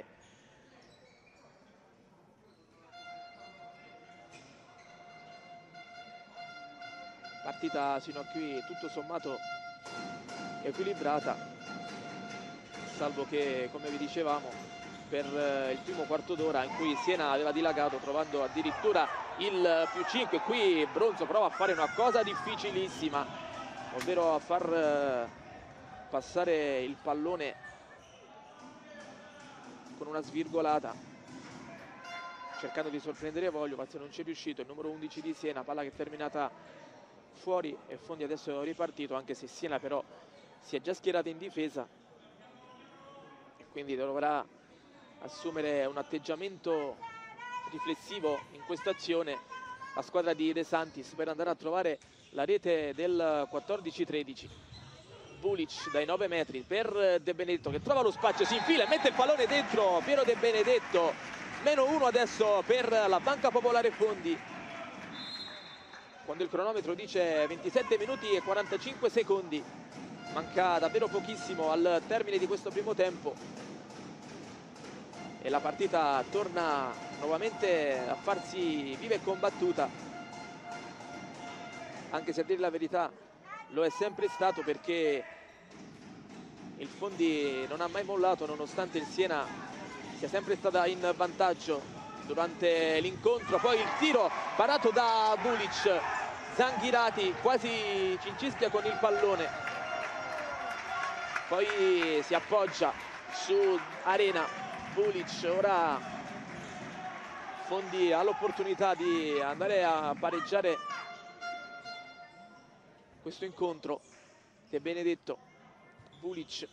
Partita sino a qui tutto sommato equilibrata, salvo che, come vi dicevamo, per il primo quarto d'ora in cui Siena aveva dilagato trovando addirittura il più cinque, qui Bronzo prova a fare una cosa difficilissima, ovvero a far passare il pallone con una svirgolata, cercando di sorprendere Voglio, ma non ci è riuscito. Il numero undici di Siena, palla che è terminata fuori e Fondi adesso è ripartito, anche se Siena però si è già schierata in difesa e quindi dovrà assumere un atteggiamento riflessivo in questa azione la squadra di De Santis per andare a trovare la rete del quattordici tredici. Vulic dai nove metri per De Benedetto che trova lo spazio, si infila e mette il pallone dentro. Piero De Benedetto, meno uno adesso per la Banca Popolare Fondi, quando il cronometro dice ventisette minuti e quarantacinque secondi. Manca davvero pochissimo al termine di questo primo tempo e la partita torna nuovamente a farsi viva e combattuta, anche se a dire la verità lo è sempre stato, perché il Fondi non ha mai mollato nonostante il Siena sia sempre stata in vantaggio durante l'incontro. Poi il tiro parato da Vulic, Zanghirati quasi cincischia con il pallone, poi si appoggia su Arena. Vulic, ora Fondi ha l'opportunità di andare a pareggiare questo incontro. De Benedetto, Vulic,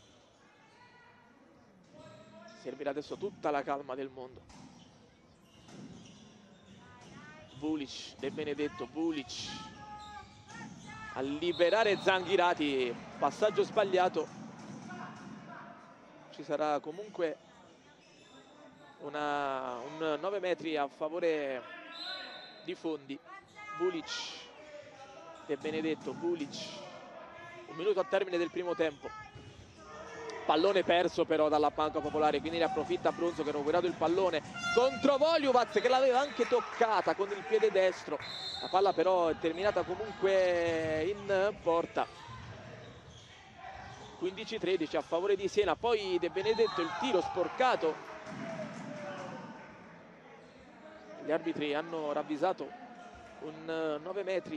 servirà adesso tutta la calma del mondo. Vulic, De Benedetto, Vulic a liberare Zanghirati, passaggio sbagliato. Ci sarà comunque una, un nove metri a favore di Fondi. Vulic, De Benedetto, Vulic, un minuto a termine del primo tempo. Pallone perso però dalla Banca Popolare, quindi ne approfitta Bronzo che ha recuperato il pallone contro Voljuvac che l'aveva anche toccata con il piede destro. La palla però è terminata comunque in porta. quindici tredici a favore di Siena. Poi De Benedetto, il tiro sporcato. Gli arbitri hanno ravvisato un nove metri.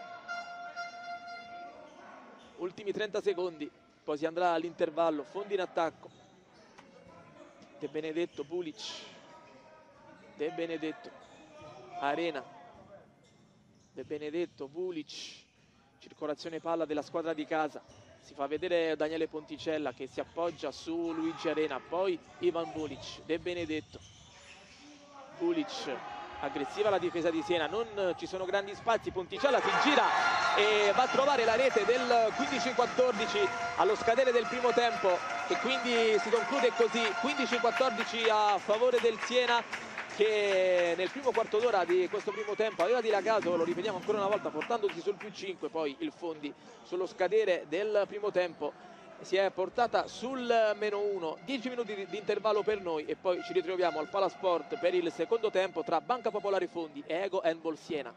Ultimi trenta secondi, poi si andrà all'intervallo. Fondi in attacco. De Benedetto, Vulic, De Benedetto, Arena, De Benedetto, Vulic, circolazione palla della squadra di casa. Si fa vedere Daniele Ponticella che si appoggia su Luigi Arena, poi Ivan Vulic, De Benedetto, Vulic, aggressiva la difesa di Siena, non ci sono grandi spazi, Ponticella si gira e va a trovare la rete del quindici quattordici allo scadere del primo tempo e quindi si conclude così, quindici quattordici a favore del Siena, che nel primo quarto d'ora di questo primo tempo aveva dilagato, lo ripetiamo ancora una volta, portandosi sul più cinque. Poi il Fondi sullo scadere del primo tempo si è portata sul meno uno. dieci minuti di, di intervallo per noi e poi ci ritroviamo al Palasport per il secondo tempo tra Banca Popolare Fondi e Ego Handball Siena.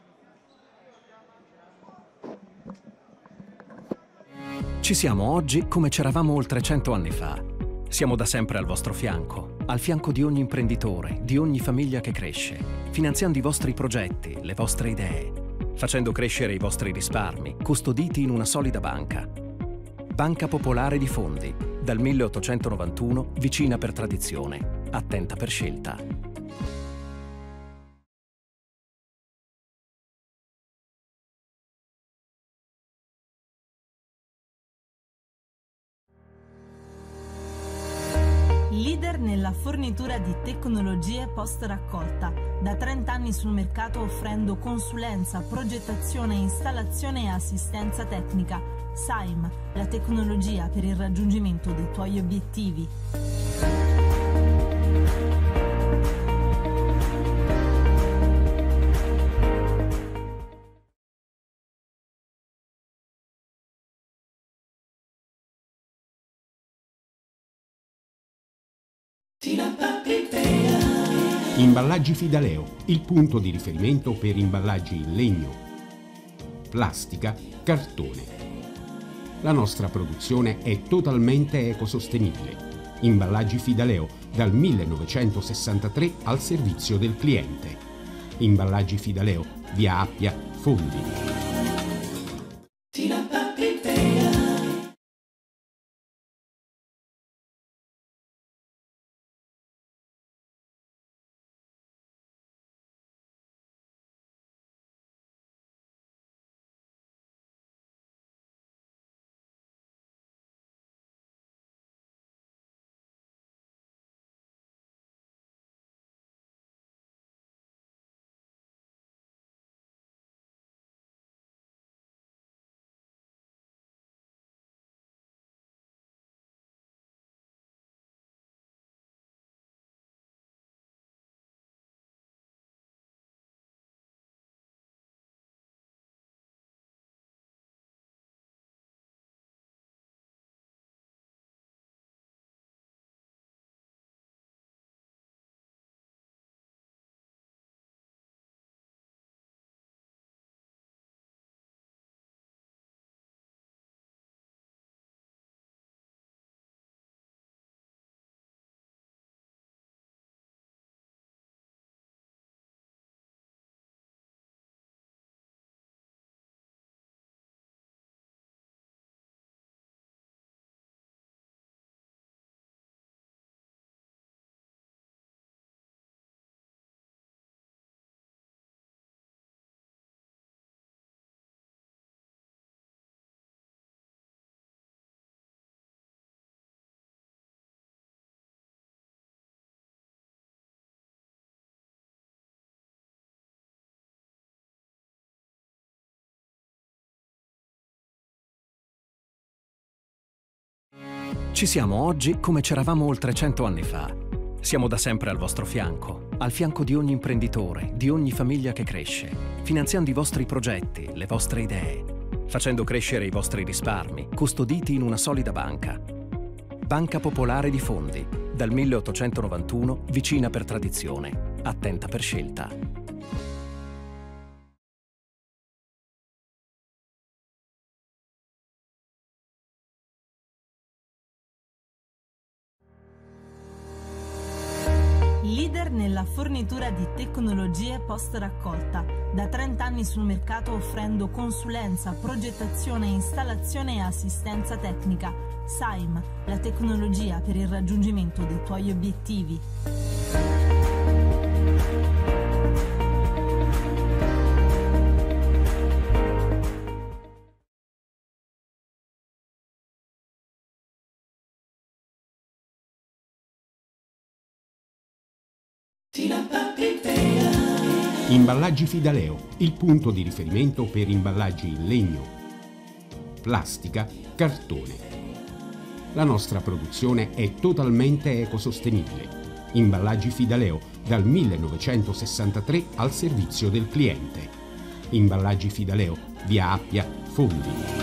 Ci siamo oggi come c'eravamo oltre cento anni fa. Siamo da sempre al vostro fianco, al fianco di ogni imprenditore, di ogni famiglia che cresce, finanziando i vostri progetti, le vostre idee, facendo crescere i vostri risparmi, custoditi in una solida banca. Banca Popolare di Fondi, dal milleottocentonovantuno, vicina per tradizione, attenta per scelta. Leader nella fornitura di tecnologie post-raccolta, da trenta anni sul mercato offrendo consulenza, progettazione, installazione e assistenza tecnica. Saim, la tecnologia per il raggiungimento dei tuoi obiettivi. Imballaggi Fidaleo, il punto di riferimento per imballaggi in legno, plastica, cartone. La nostra produzione è totalmente ecosostenibile. Imballaggi Fidaleo, dal millenovecentosessantatré al servizio del cliente. Imballaggi Fidaleo, via Appia, Fondi. Ci siamo oggi come c'eravamo oltre cento anni fa. Siamo da sempre al vostro fianco, al fianco di ogni imprenditore, di ogni famiglia che cresce, finanziando i vostri progetti, le vostre idee, facendo crescere i vostri risparmi, custoditi in una solida banca. Banca Popolare di Fondi, dal milleottocentonovantuno, vicina per tradizione, attenta per scelta. Leader nella fornitura di tecnologie post-raccolta, da trenta anni sul mercato offrendo consulenza, progettazione, installazione e assistenza tecnica. Saim, la tecnologia per il raggiungimento dei tuoi obiettivi. Imballaggi Fidaleo, il punto di riferimento per imballaggi in legno, plastica, cartone. La nostra produzione è totalmente ecosostenibile. Imballaggi Fidaleo, dal millenovecentosessantatré al servizio del cliente. Imballaggi Fidaleo, via Appia, Fondi.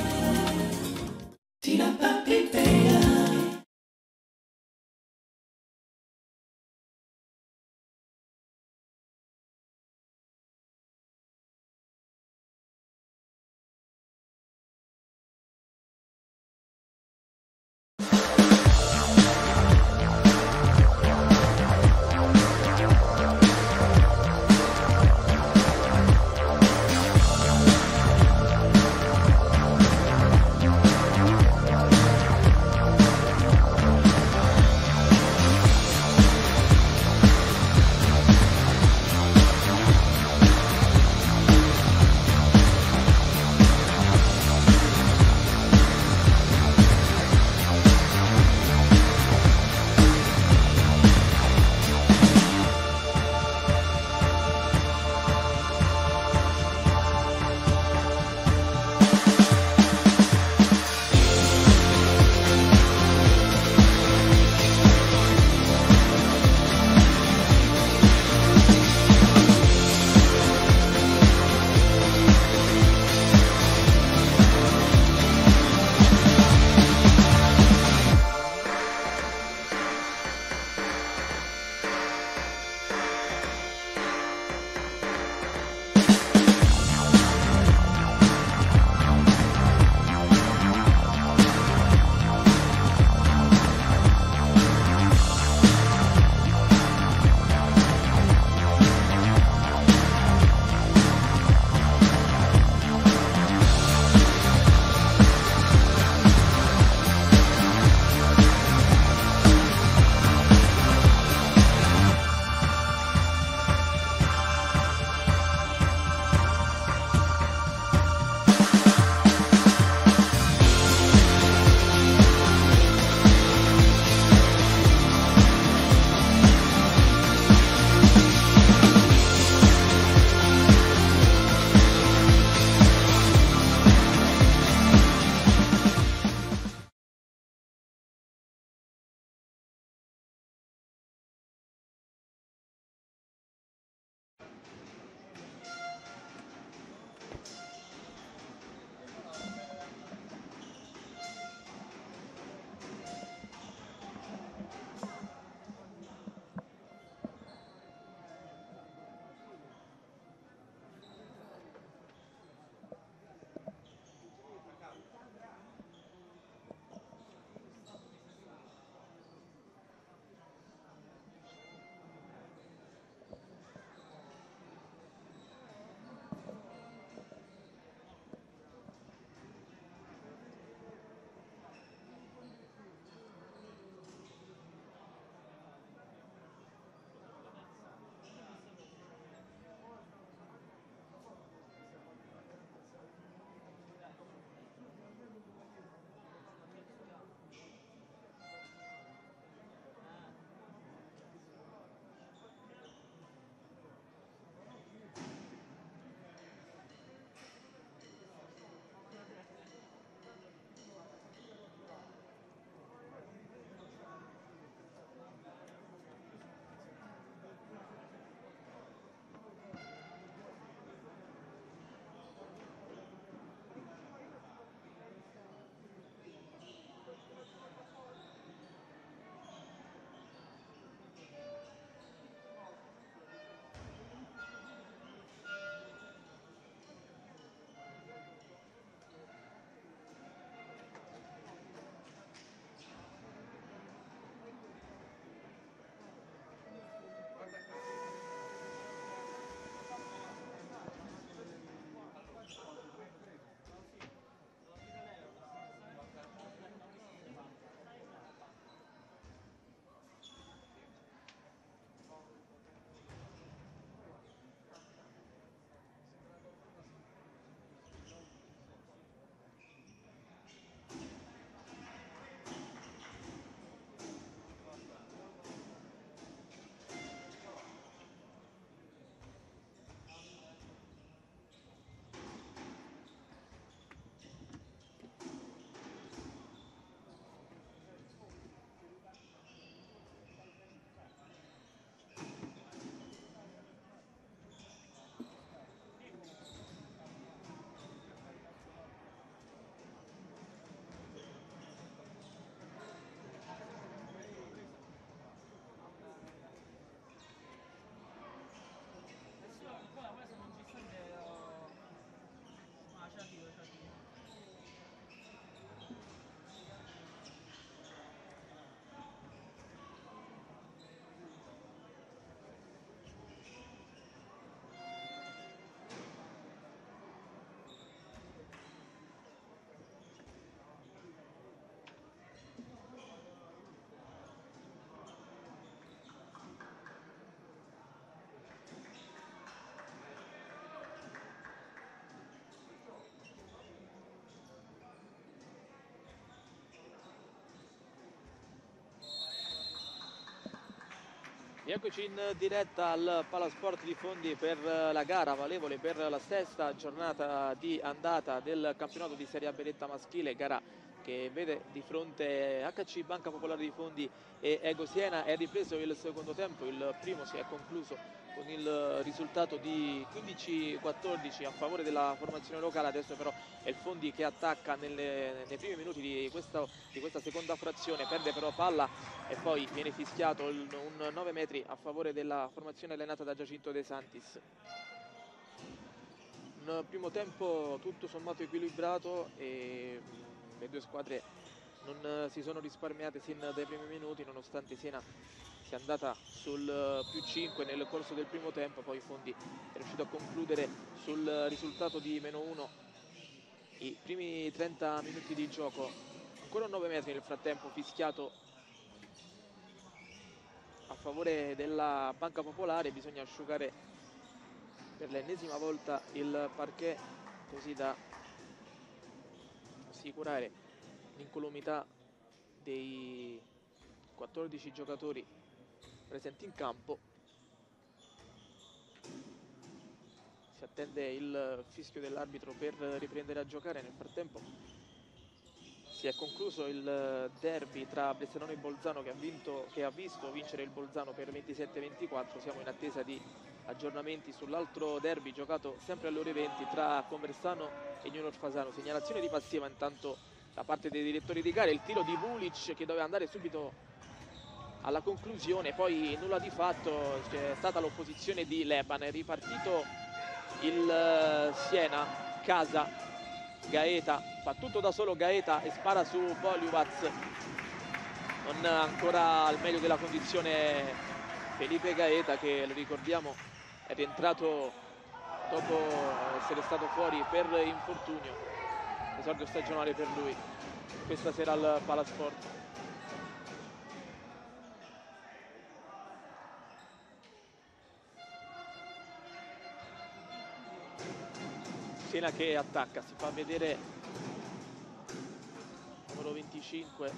Eccoci in diretta al Palasport di Fondi per la gara valevole per la sesta giornata di andata del campionato di Serie A Beretta maschile, gara che vede di fronte H C Banca Popolare di Fondi e Ego Siena. È ripreso il secondo tempo, il primo si è concluso con il risultato di quindici a quattordici a favore della formazione locale. Adesso però è il Fondi che attacca nelle, nei primi minuti di questa, di questa seconda frazione, perde però palla e poi viene fischiato il, un nove metri a favore della formazione allenata da Giacinto De Santis. Un primo tempo tutto sommato equilibrato e le due squadre non si sono risparmiate sin dai primi minuti, nonostante Siena sia andata sul più cinque nel corso del primo tempo. Poi Fondi è riuscito a concludere sul risultato di meno uno i primi trenta minuti di gioco. Ancora un nove metri nel frattempo fischiato a favore della Banca Popolare. Bisogna asciugare per l'ennesima volta il parquet, così da assicurare l'incolumità dei quattordici giocatori presenti in campo. Si attende il fischio dell'arbitro per riprendere a giocare. Nel frattempo si è concluso il derby tra Bressanone e Bolzano, che ha, vinto, che ha visto vincere il Bolzano per ventisette a ventiquattro. Siamo in attesa di aggiornamenti sull'altro derby giocato sempre alle ore venti tra Conversano e Junior Fasano. Segnalazione di passiva intanto da parte dei direttori di gara, il tiro di Vulic che doveva andare subito alla conclusione, poi nulla di fatto, c'è stata l'opposizione di Leban. È ripartito il Siena, Casa, Gaeta, fa tutto da solo Gaeta e spara su Voljuvac, non ancora al meglio della condizione Felipe Gaeta, che lo ricordiamo è rientrato dopo essere stato fuori per infortunio, esordio stagionale per lui questa sera al Palasport. Siena che attacca, si fa vedere numero venticinque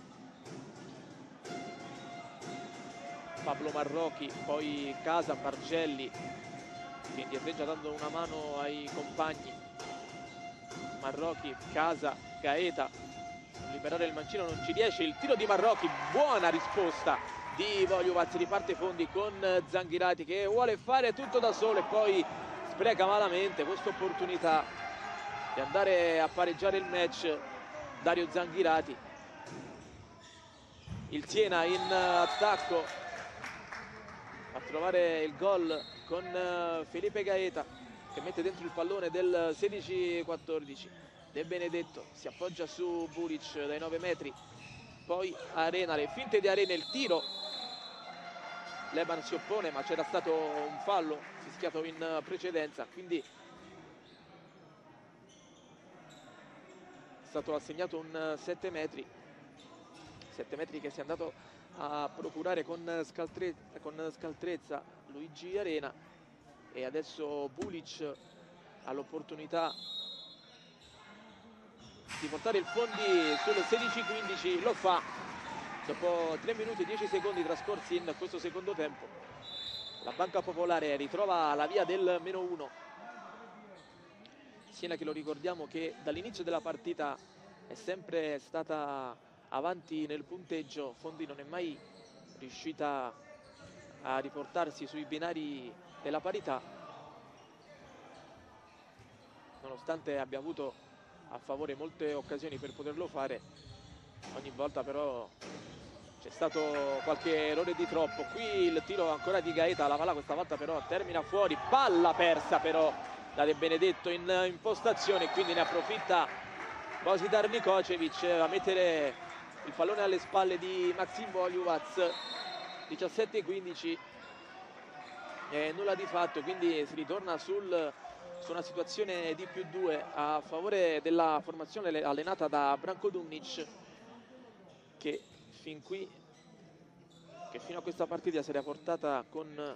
Pablo Marrochi, poi Casa, Bargelli che indietreggia dando una mano ai compagni. Marrochi, Casa, Gaeta, liberare il mancino non ci riesce, il tiro di Marrochi, buona risposta di Voljuvac. Riparte Fondi con Zanghirati che vuole fare tutto da solo e poi spreca malamente questa opportunità di andare a pareggiare il match. Dario Zanghirati, il Siena in attacco a trovare il gol con Felipe Gaeta che mette dentro il pallone del sedici a quattordici. De Benedetto si appoggia su Vulic dai nove metri, poi Arena, le finte di Arena, il tiro, Leban si oppone ma c'era stato un fallo fischiato in precedenza, quindi è stato assegnato un sette metri sette metri che si è andato a procurare con scaltrezza, con scaltrezza Luigi Arena, e adesso Vulic ha l'opportunità di portare il Fondi sul sedici a quindici, lo fa dopo tre minuti e dieci secondi trascorsi in questo secondo tempo. La Banca Popolare ritrova la via del meno uno. Siena che lo ricordiamo che dall'inizio della partita è sempre stata avanti nel punteggio. Fondi non è mai riuscita a riportarsi sui binari della parità, nonostante abbia avuto a favore molte occasioni per poterlo fare. Ogni volta però c'è stato qualche errore di troppo. Qui il tiro ancora di Gaeta, la palla questa volta però termina fuori, palla persa però da De Benedetto in impostazione, quindi ne approfitta Božidar Nikočević a mettere il pallone alle spalle di Maksim Voljuvac. Diciassette a quindici e nulla di fatto, quindi si ritorna sul, su una situazione di più due a favore della formazione allenata da Branko Dumnic, che fin qui che fino a questa partita si era portata con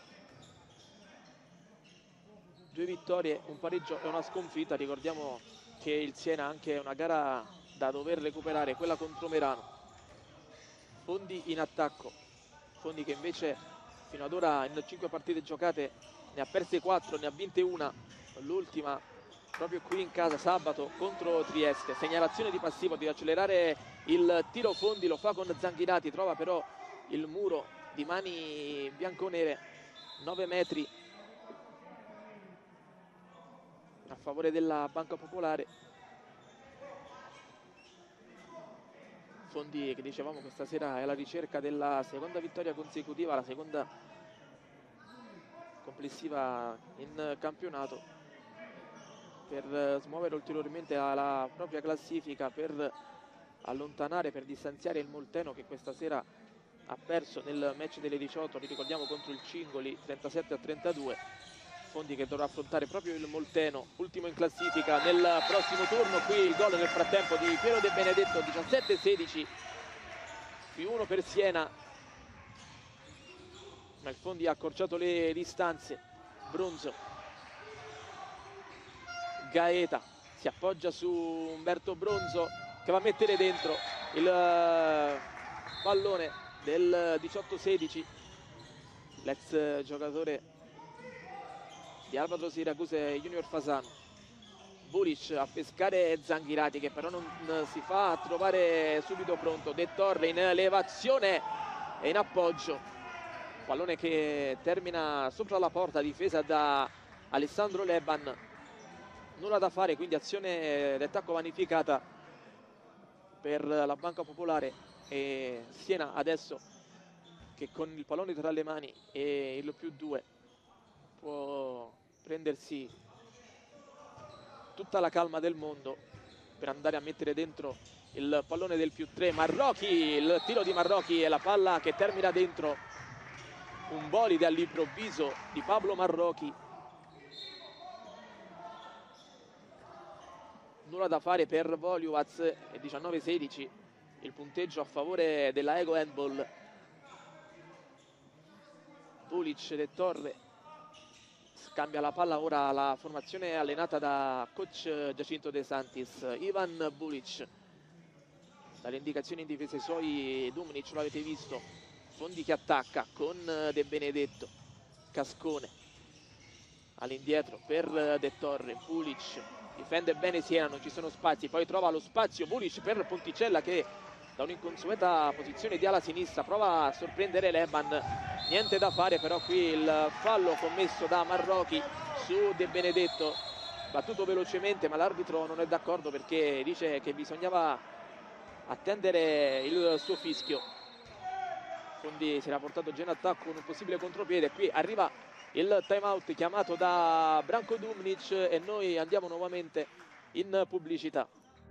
due vittorie, un pareggio e una sconfitta. Ricordiamo che il Siena ha anche una gara da dover recuperare, quella contro Merano. Fondi in attacco, Fondi che invece fino ad ora in cinque partite giocate ne ha perse quattro, ne ha vinte una, l'ultima proprio qui in casa sabato contro Trieste. Segnalazione di Passivo di accelerare il tiro fondi, lo fa con Zanghirati, trova però il muro di mani bianconere, nove metri a favore della Banca Popolare. Fondi, che dicevamo questa sera è alla ricerca della seconda vittoria consecutiva, la seconda complessiva in campionato, per smuovere ulteriormente la propria classifica, per allontanare, per distanziare il Molteno, che questa sera ha perso nel match delle diciotto, li ricordiamo, contro il Cingoli trentasette a trentadue. Fondi che dovrà affrontare proprio il Molteno, ultimo in classifica, nel prossimo turno. Qui il gol nel frattempo di Piero De Benedetto, diciassette sedici, più uno per Siena, ma il Fondi ha accorciato le distanze. Bronzo, Gaeta si appoggia su Umberto Bronzo, che va a mettere dentro il pallone del diciotto sedici. L'ex giocatore di Albatros Siracuse Junior Fasano. Bulic a pescare Zanghirati, che però non si fa trovare subito pronto. De Torre in elevazione e in appoggio, pallone che termina sopra la porta, difesa da Alessandro Leban. Nulla da fare, quindi azione d'attacco vanificata per la Banca Popolare, e Siena adesso che con il pallone tra le mani e il più due può prendersi tutta la calma del mondo per andare a mettere dentro il pallone del più tre. Marrocchi, il tiro di Marrocchi e la palla che termina dentro un bolide all'improvviso di Pablo Marrocchi. Nulla da fare per Voluaz, e diciannove sedici il punteggio a favore della Ego Handball. Bulic, De Torre, cambia la palla ora la formazione allenata da coach Giacinto De Santis. Ivan Bulic, dalle indicazioni in difesa ai suoi Dumnic, lo avete visto. Fondi che attacca con De Benedetto, Cascone all'indietro per De Torre. Bulic difende bene Siena, non ci sono spazi, poi trova lo spazio Bulic per Ponticella, che da un'inconsueta posizione di ala sinistra prova a sorprendere Leban. Niente da fare però qui, il fallo commesso da Marrocchi su De Benedetto, battuto velocemente, ma l'arbitro non è d'accordo perché dice che bisognava attendere il suo fischio. Quindi si era portato già in attacco con un possibile contropiede. Qui arriva il time out chiamato da Branko Dumnic e noi andiamo nuovamente in pubblicità.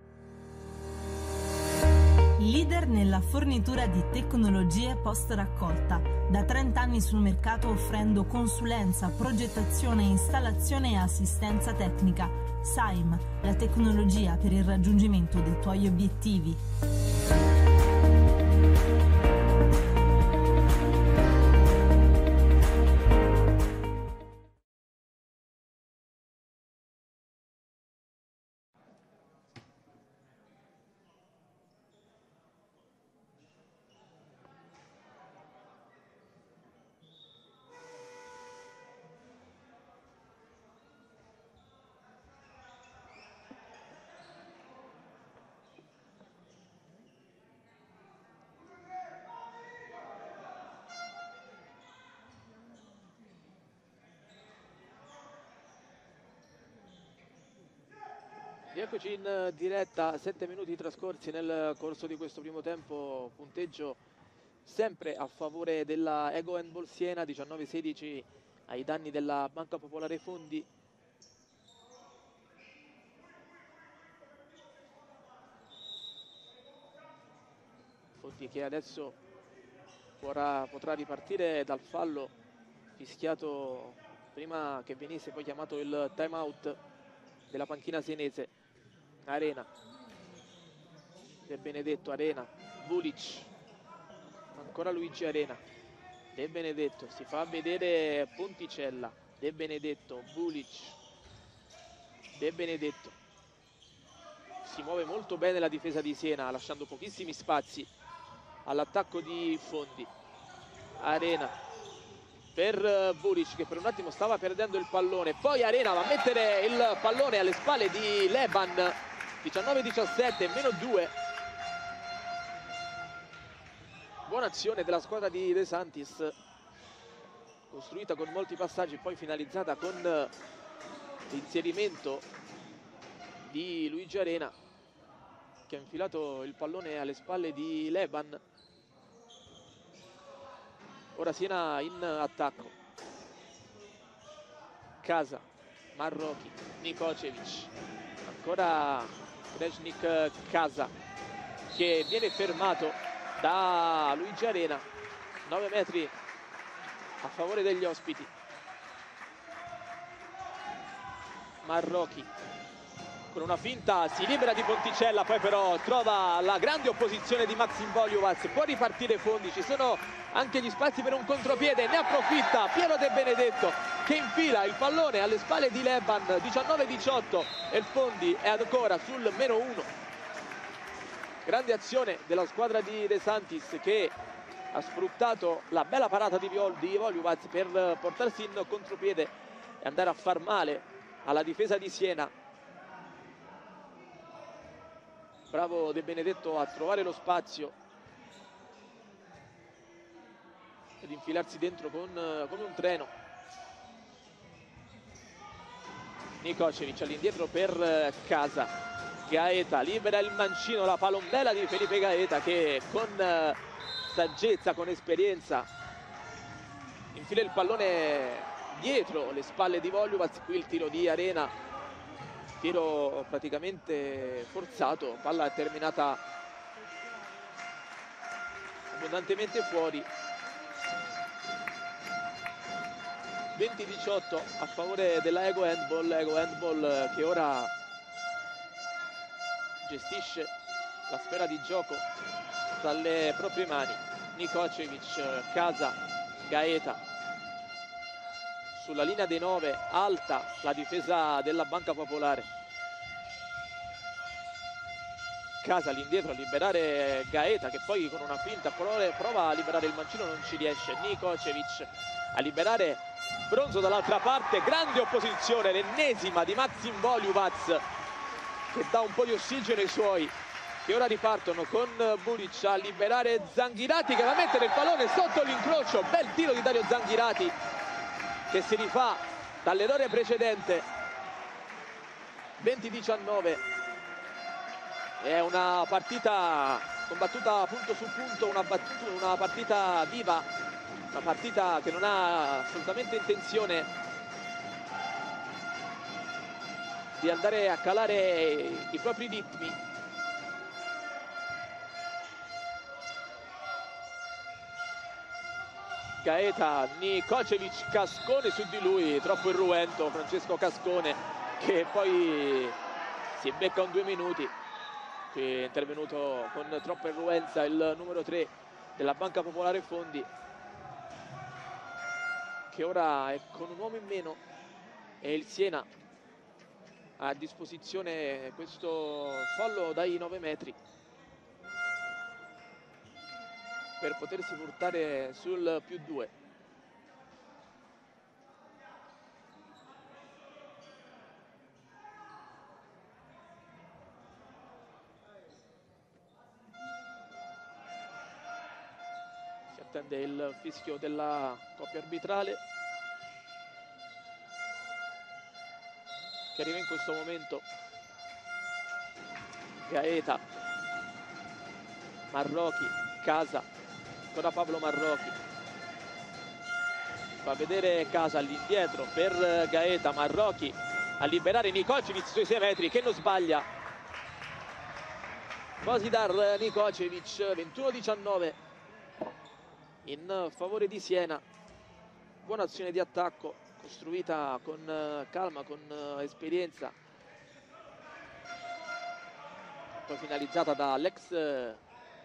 Leader nella fornitura di tecnologie post-raccolta, da trenta anni sul mercato offrendo consulenza, progettazione, installazione e assistenza tecnica. Saim, la tecnologia per il raggiungimento dei tuoi obiettivi. Eccoci in diretta, sette minuti trascorsi nel corso di questo primo tempo, punteggio sempre a favore della Ego Handball Siena, diciannove sedici ai danni della Banca Popolare Fondi. Fondi che adesso potrà, potrà ripartire dal fallo fischiato prima che venisse poi chiamato il time out della panchina senese. Arena, De Benedetto, Arena, Bulic, ancora Luigi Arena, De Benedetto, si fa vedere Ponticella, De Benedetto, Bulic, De Benedetto, si muove molto bene la difesa di Siena, lasciando pochissimi spazi all'attacco di Fondi. Arena, per Buric, che per un attimo stava perdendo il pallone. Poi Arena va a mettere il pallone alle spalle di Levan. diciannove diciassette, meno due. Buona azione della squadra di De Santis, costruita con molti passaggi, poi finalizzata con l'inserimento di Luigi Arena, che ha infilato il pallone alle spalle di Levan. Ora Siena in attacco. Casa, Marrochi, Nikocevic, ancora Krešnik Casa, che viene fermato da Luigi Arena. nove metri a favore degli ospiti. Marrochi con una finta si libera di Ponticella, poi però trova la grande opposizione di Maxim Voljovac, può ripartire Fondi, ci sono anche gli spazi per un contropiede, ne approfitta Piero De Benedetto, che infila il pallone alle spalle di Levan. Diciannove diciotto e il Fondi è ancora sul meno uno. Grande azione della squadra di De Santis, che ha sfruttato la bella parata di, Viol di Voljovac per portarsi in contropiede e andare a far male alla difesa di Siena. Bravo De Benedetto a trovare lo spazio ed infilarsi dentro con, come un treno. Nikocevic all'indietro per Casa. Gaeta libera il mancino, la palombella di Felipe Gaeta, che con saggezza, con esperienza infila il pallone dietro le spalle di Voljovac. Qui il tiro di Arena, tiro praticamente forzato, palla è terminata abbondantemente fuori. venti diciotto a favore della Ego Handball. Ego Handball che ora gestisce la sfera di gioco dalle proprie mani. Nikocevic, Casa, Gaeta. Sulla linea dei nove, alta la difesa della Banca Popolare. Casa all'indietro a liberare Gaeta, che poi con una finta prova a liberare il mancino, non ci riesce. Nikocevic a liberare Bronzo dall'altra parte. Grande opposizione, l'ennesima di Maxim Voljovac, che dà un po' di ossigeno ai suoi, che ora ripartono con Buric a liberare Zanghirati, che va a mettere il pallone sotto l'incrocio. Bel tiro di Dario Zanghirati, che si rifà dall'errore precedente. venti diciannove. È una partita combattuta punto su punto, una, una partita viva, una partita che non ha assolutamente intenzione di andare a calare i propri ritmi. Gaeta, Nikocevic, Cascone su di lui, troppo irruento Francesco Cascone, che poi si becca un due minuti. Qui è intervenuto con troppa irruenza il numero tre della Banca Popolare Fondi, che ora è con un uomo in meno, e il Siena ha a disposizione questo fallo dai nove metri per potersi portare sul più due. Si attende il fischio della coppia arbitrale, che arriva in questo momento. Gaeta, Marrochi, Casa, ancora Pablo Marrochi, fa vedere Casa all'indietro per Gaeta. Marrochi a liberare Nikocevic sui sei metri, che non sbaglia. Božidar Nikocevic. Ventuno diciannove in favore di Siena. Buona azione di attacco, costruita con calma, con esperienza, poi finalizzata dall'ex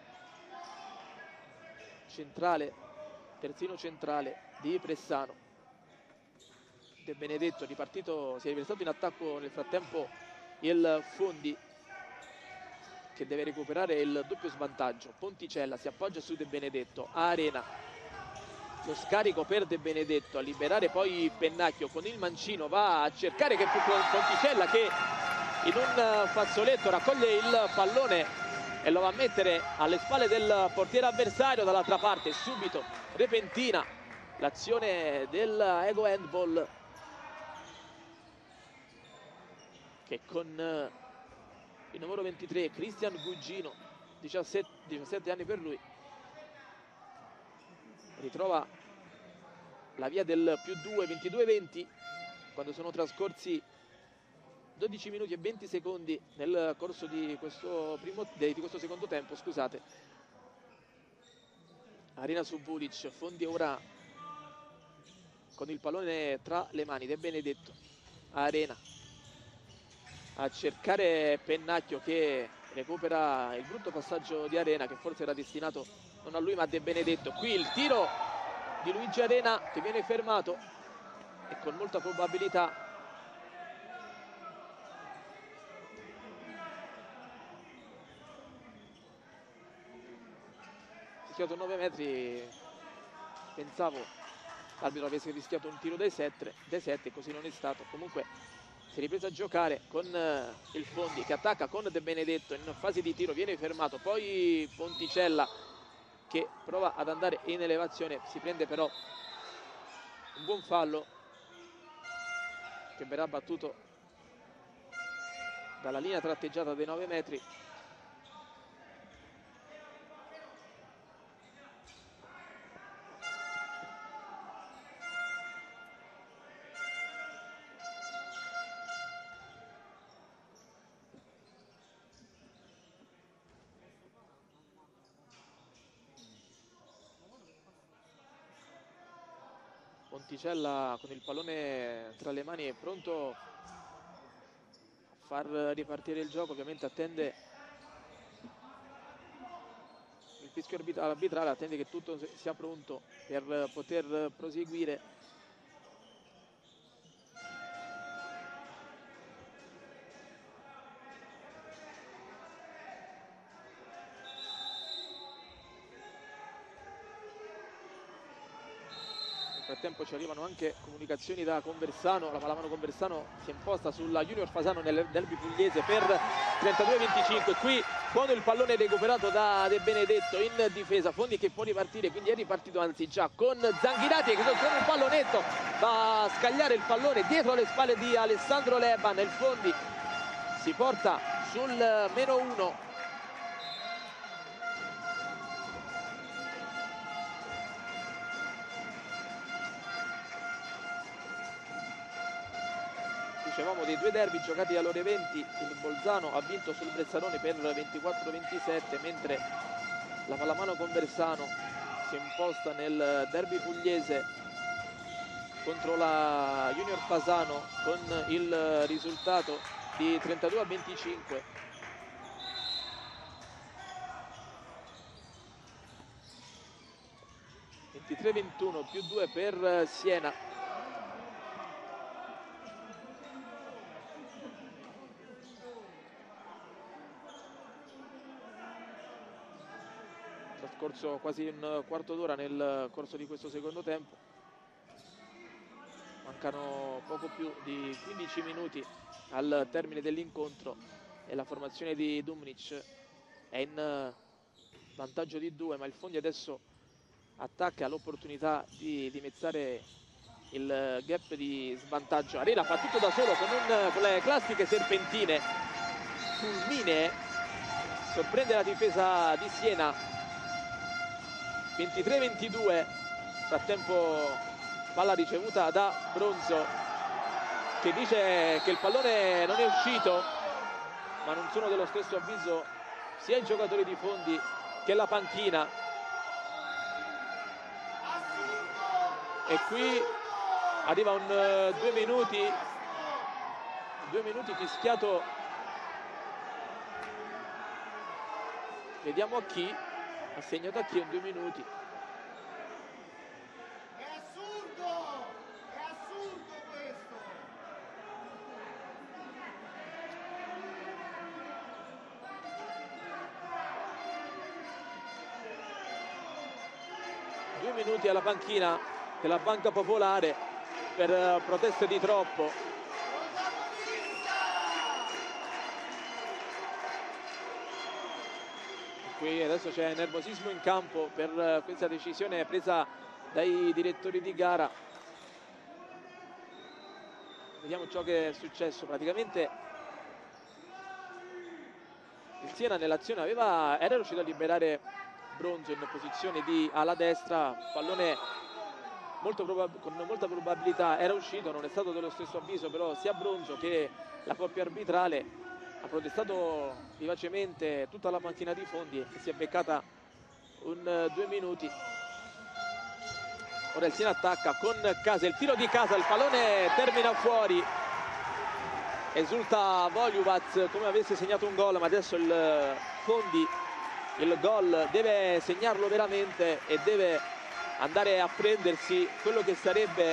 centrale, terzino centrale di Pressano. De Benedetto ripartito, si è riversato in attacco nel frattempo il Fondi, che deve recuperare il doppio svantaggio. Ponticella si appoggia su De Benedetto. Arena lo scarico per De Benedetto a liberare poi Pennacchio, con il mancino va a cercare, che fu Ponticella che in un fazzoletto raccoglie il pallone e lo va a mettere alle spalle del portiere avversario. Dall'altra parte subito repentina l'azione del Ego Handball, che con il numero ventitré Cristian Gugino, diciassette, diciassette anni per lui, ritrova la via del più due, ventidue venti, quando sono trascorsi dodici minuti e venti secondi nel corso di questo, primo, di questo secondo tempo, scusate. Arena su Vulic, Fondi ora con il pallone tra le mani. De Benedetto, Arena a cercare Pennacchio, che recupera il brutto passaggio di Arena, che forse era destinato non a lui ma a De Benedetto. Qui il tiro di Luigi Arena che viene fermato e con molta probabilità fischiato nove metri. Pensavo l'arbitro avesse rischiato un tiro dai sette, dai sette, così non è stato. Comunque si è ripreso a giocare con il Fondi che attacca con De Benedetto in fase di tiro, viene fermato. Poi Ponticella che prova ad andare in elevazione, si prende però un buon fallo che verrà battuto dalla linea tratteggiata dei nove metri. Ponticella con il pallone tra le mani è pronto a far ripartire il gioco, ovviamente attende il fischio arbitrale, attende che tutto sia pronto per poter proseguire. Nel frattempo ci arrivano anche comunicazioni da Conversano. La pallamano Conversano si è imposta sulla Junior Fasano nel derby pugliese per trentadue venticinque. Qui con il pallone recuperato da De Benedetto in difesa, Fondi che può ripartire, quindi è ripartito anzi già con Zanghinati che con un pallonetto va a scagliare il pallone dietro le spalle di Alessandro Leban. Il Fondi si porta sul meno uno. Dicevamo dei due derby giocati alle ore venti, il Bolzano ha vinto sul Brezzanone per ventiquattro ventisette, mentre la pallamano Conversano si è imposta nel derby pugliese contro la Junior Fasano con il risultato di trentadue a venticinque. ventitré ventuno più due per Siena. Trascorso quasi un quarto d'ora nel corso di questo secondo tempo. Mancano poco più di quindici minuti al termine dell'incontro e la formazione di Dumnic è in vantaggio di due, ma il Fondi adesso attacca l'opportunità di dimezzare il gap di svantaggio. Arena fa tutto da solo con, un, con le classiche serpentine fulminee, sorprende la difesa di Siena. ventitré ventidue, frattempo palla ricevuta da Bronzo che dice che il pallone non è uscito, ma non sono dello stesso avviso sia i giocatori di Fondi che la panchina. E qui arriva un uh, due minuti, due minuti fischiato, vediamo a chi, assegnato a chi, un due minuti. È assurdo! È assurdo questo! due due minuti alla panchina della Banca Popolare per uh, proteste di troppo. Qui adesso c'è nervosismo in campo per uh, questa decisione presa dai direttori di gara. Vediamo ciò che è successo. Praticamente il Siena nell'azione aveva era riuscito a liberare Bronzo in posizione di ala destra, pallone molto con molta probabilità era uscito, non è stato dello stesso avviso, però sia Bronzo che la coppia arbitrale ha protestato vivacemente tutta la macchina di fondi e si è beccata un uh, due minuti. Ora il Siena attacca con Casa, il tiro di Casa, il pallone termina fuori. Esulta Voljuvac come avesse segnato un gol, ma adesso il Fondi il gol deve segnarlo veramente e deve andare a prendersi quello che sarebbe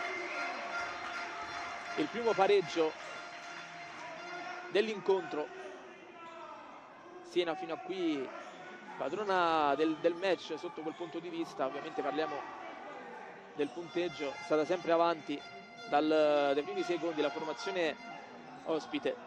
il primo pareggio dell'incontro. Siena fino a qui padrona del, del match sotto quel punto di vista. Ovviamente parliamo del punteggio, è stata sempre avanti dal, dai primi secondi la formazione ospite.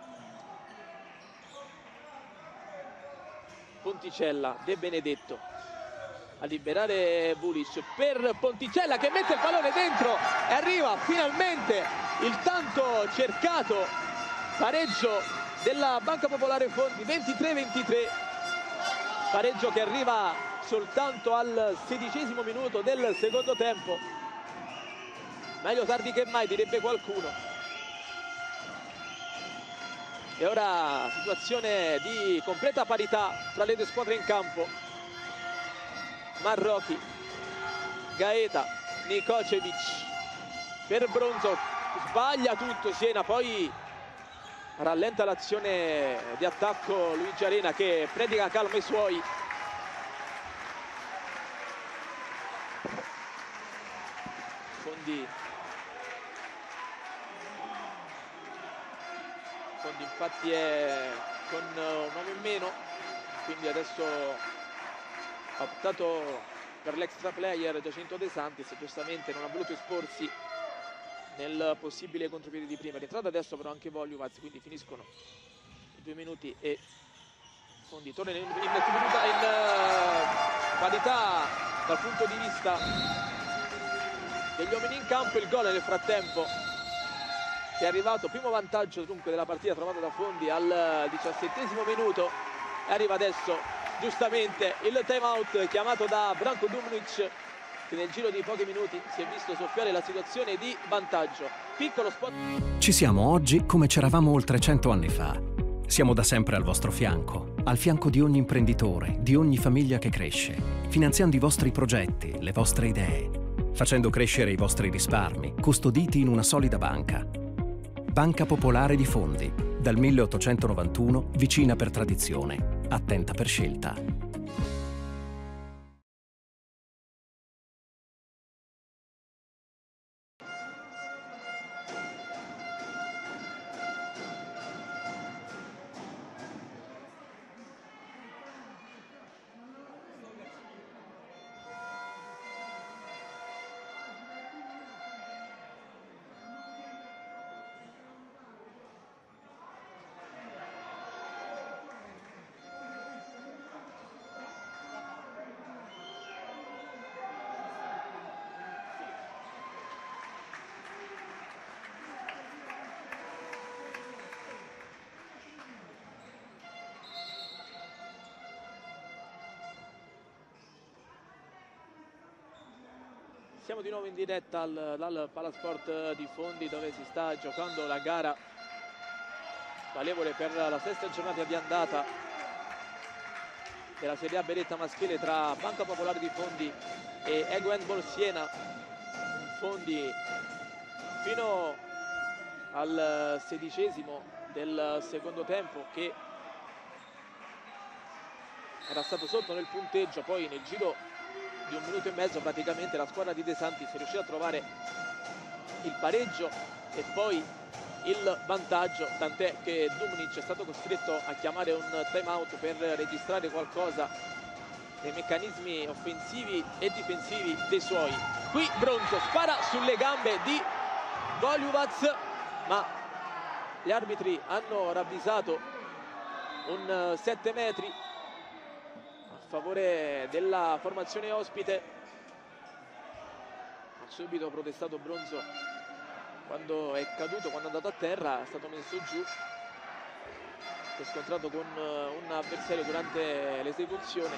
Ponticella, De Benedetto a liberare Vulic per Ponticella che mette il pallone dentro e arriva finalmente il tanto cercato pareggio della Banca Popolare Fondi. Ventitré ventitré, pareggio che arriva soltanto al sedicesimo minuto del secondo tempo. Meglio tardi che mai, direbbe qualcuno. E ora situazione di completa parità tra le due squadre in campo. Marrocchi, Gaeta, Nikocevic per Bronzo, sbaglia tutto Siena, poi rallenta l'azione di attacco Luigi Arena che predica calma ai suoi. Fondi Fondi infatti è con un uomo in meno, quindi adesso ha optato per l'extra player Giacinto De Santis, giustamente non ha voluto esporsi nel possibile contropiede di prima. È rientrato adesso però anche Voljuvac, quindi finiscono i due minuti e Fondi torna in, in, in, in parità dal punto di vista degli uomini in campo. Il gol nel frattempo che è arrivato, primo vantaggio dunque della partita trovato da Fondi al diciassettesimo minuto, e arriva adesso giustamente il time out chiamato da Branko Dumnic che nel giro di pochi minuti si è visto soffiare la situazione di vantaggio. Piccolo spot. Ci siamo oggi come c'eravamo oltre cento anni fa. Siamo da sempre al vostro fianco, al fianco di ogni imprenditore, di ogni famiglia che cresce, finanziando i vostri progetti, le vostre idee, facendo crescere i vostri risparmi, custoditi in una solida banca. Banca Popolare di Fondi, dal milleottocentonovantuno, vicina per tradizione, attenta per scelta. Siamo di nuovo in diretta al, dal Palasport di Fondi, dove si sta giocando la gara valevole per la sesta giornata di andata della Serie A Beretta maschile tra Banca Popolare di Fondi e Ego Handball Siena. Fondi fino al sedicesimo del secondo tempo che era stato sotto nel punteggio, poi nel giro di un minuto e mezzo praticamente la squadra di De Santis è riuscita a trovare il pareggio e poi il vantaggio, tant'è che Dumnic è stato costretto a chiamare un time out per registrare qualcosa dei meccanismi offensivi e difensivi dei suoi. Qui Bronzo spara sulle gambe di Golubac, ma gli arbitri hanno ravvisato un sette metri a favore della formazione ospite. Ha subito protestato Bronzo quando è caduto, quando è andato a terra, è stato messo giù, si è scontrato con un avversario durante l'esecuzione.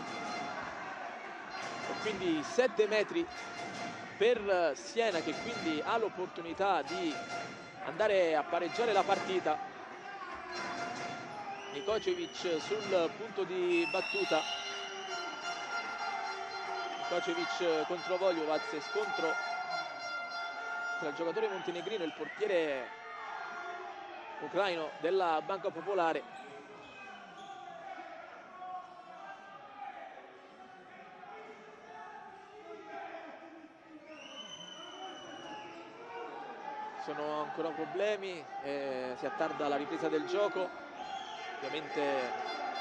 E quindi sette metri per Siena, che quindi ha l'opportunità di andare a pareggiare la partita. Nikocevic sul punto di battuta, Nikocevic contro Voljovac, scontro tra il giocatore montenegrino e il portiere ucraino della Banca Popolare. Sono ancora problemi, eh, si attarda la ripresa del gioco. Ovviamente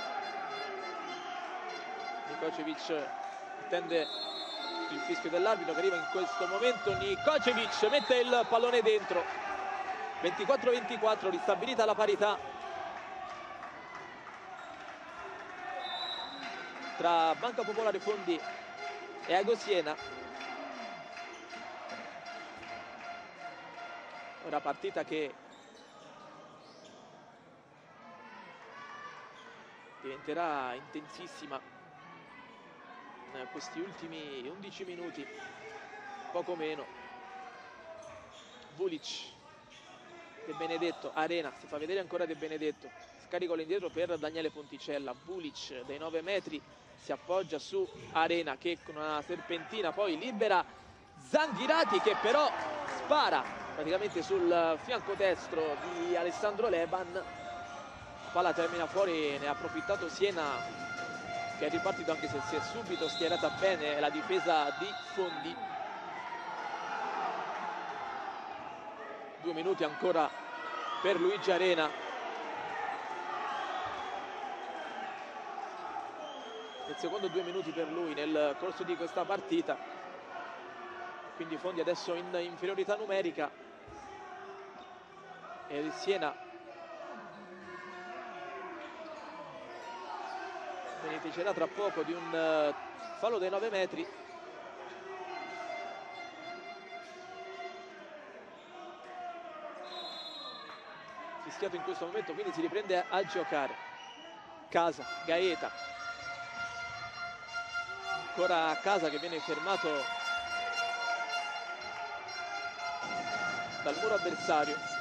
Nikocevic attende il fischio dell'arbitro che arriva in questo momento. Nikocevic mette il pallone dentro. ventiquattro ventiquattro, ristabilita la parità tra Banca Popolare Fondi e Ago Siena. Una partita che diventerà intensissima in questi ultimi undici minuti, poco meno. Vulic, De Benedetto, Arena, si fa vedere ancora De Benedetto, scarico all'indietro per Daniele Ponticella. Vulic dai nove metri si appoggia su Arena che con una serpentina poi libera Zanghirati, che però spara praticamente sul fianco destro di Alessandro Leban. La palla termina fuori, ne ha approfittato Siena, che è ripartito anche se si è subito schierata bene la difesa di Fondi. Due minuti ancora per Luigi Arena. Il secondo due minuti per lui nel corso di questa partita. Quindi Fondi adesso in inferiorità numerica. E il Siena beneficerà tra poco di un fallo dai nove metri. Fischiato in questo momento, quindi si riprende a giocare. Casa, Gaeta, ancora a Casa che viene fermato dal muro avversario.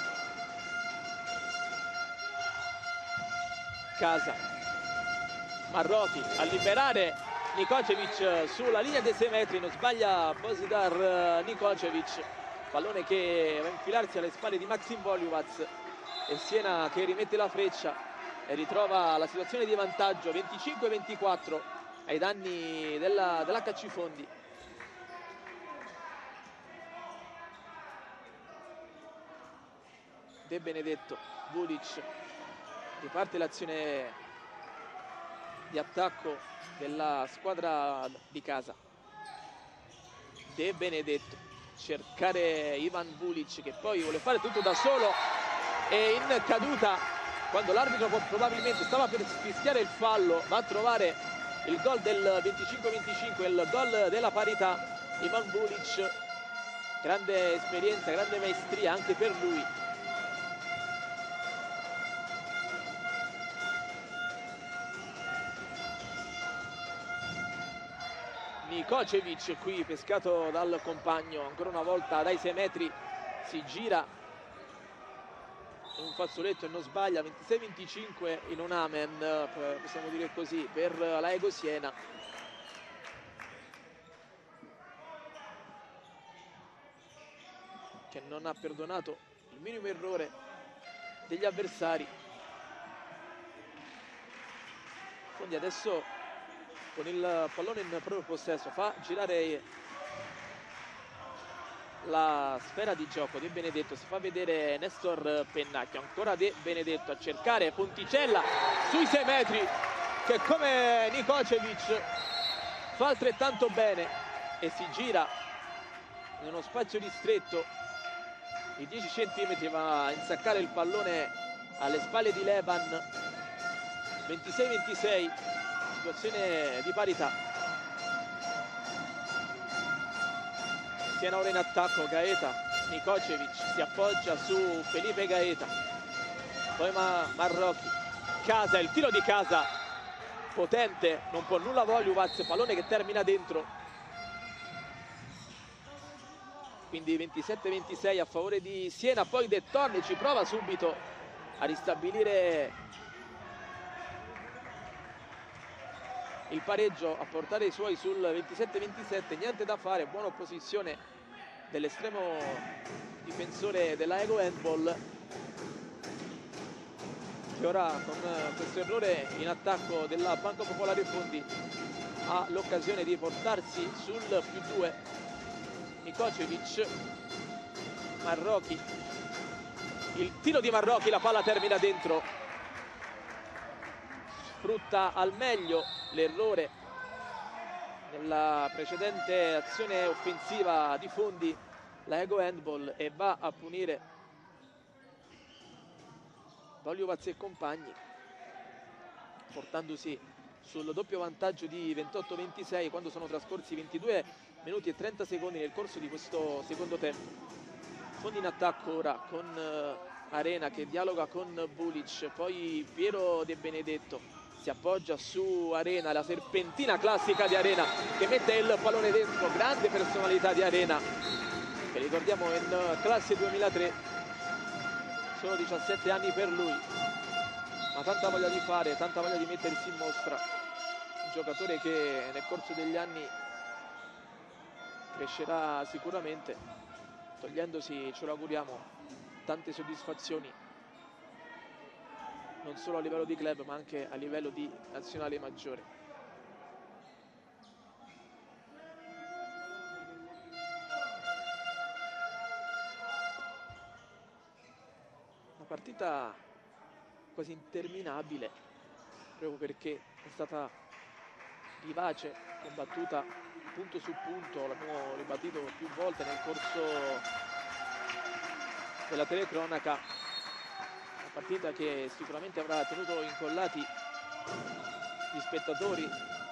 Casa, Marrochi a liberare Nikocevic sulla linea dei sei metri, non sbaglia Božidar Nikocevic, pallone che va a infilarsi alle spalle di Maxim Voljovac. E Siena che rimette la freccia e ritrova la situazione di vantaggio venticinque ventiquattro ai danni dell'H C Fondi. De Benedetto, Vulic, riparte l'azione di attacco della squadra di Casa. De Benedetto, cercare Ivan Vulic che poi vuole fare tutto da solo e in caduta, quando l'arbitro probabilmente stava per fischiare il fallo, va a trovare il gol del venticinque venticinque, il gol della parità. Ivan Vulic, grande esperienza, grande maestria anche per lui. Nikocevic qui pescato dal compagno, ancora una volta dai sei metri si gira in un fazzoletto e non sbaglia. Ventisei venticinque in un amen, possiamo dire così, per la Ago Siena. Che non ha perdonato il minimo errore degli avversari. Quindi adesso con il pallone in proprio possesso fa girare la sfera di gioco De Benedetto, si fa vedere Nestor Pennacchio, ancora De Benedetto a cercare Ponticella sui sei metri che come Nikocevic fa altrettanto bene e si gira in uno spazio ristretto di dieci centimetri, va a insaccare il pallone alle spalle di Levan. ventisei ventisei, situazione di parità. Siena ora in attacco, Gaeta, Nikocevic si appoggia su Felipe Gaeta, poi Ma Marrocchi, Casa, il tiro di Casa potente, non può nulla Voljuvac, pallone che termina dentro. Quindi ventisette ventisei a favore di Siena. Poi De Torni ci prova subito a ristabilire il pareggio, a portare i suoi sul ventisette ventisette, niente da fare, buona opposizione dell'estremo difensore della Ego Handball, che ora con questo errore in attacco della Banca Popolare Fondi ha l'occasione di portarsi sul più due. Nikocevic, Marrocchi, il tiro di Marrocchi, la palla termina dentro, sfrutta al meglio l'errore nella precedente azione offensiva di Fondi la Ego Handball e va a punire Voljuvac e compagni, portandosi sul doppio vantaggio di ventotto ventisei quando sono trascorsi ventidue minuti e trenta secondi nel corso di questo secondo tempo. Fondi in attacco ora con uh, Arena che dialoga con Bulic, poi Piero De Benedetto si appoggia su Arena, la serpentina classica di Arena che mette il pallone dentro, grande personalità di Arena, che ricordiamo in classe duemilatré, solo diciassette anni per lui, ma tanta voglia di fare, tanta voglia di mettersi in mostra, un giocatore che nel corso degli anni crescerà sicuramente, togliendosi, ce lo auguriamo, tante soddisfazioni non solo a livello di club ma anche a livello di nazionale maggiore. Una partita quasi interminabile proprio perché è stata vivace, combattuta punto su punto, l'abbiamo ribadito più volte nel corso della telecronaca. Una partita che sicuramente avrà tenuto incollati gli spettatori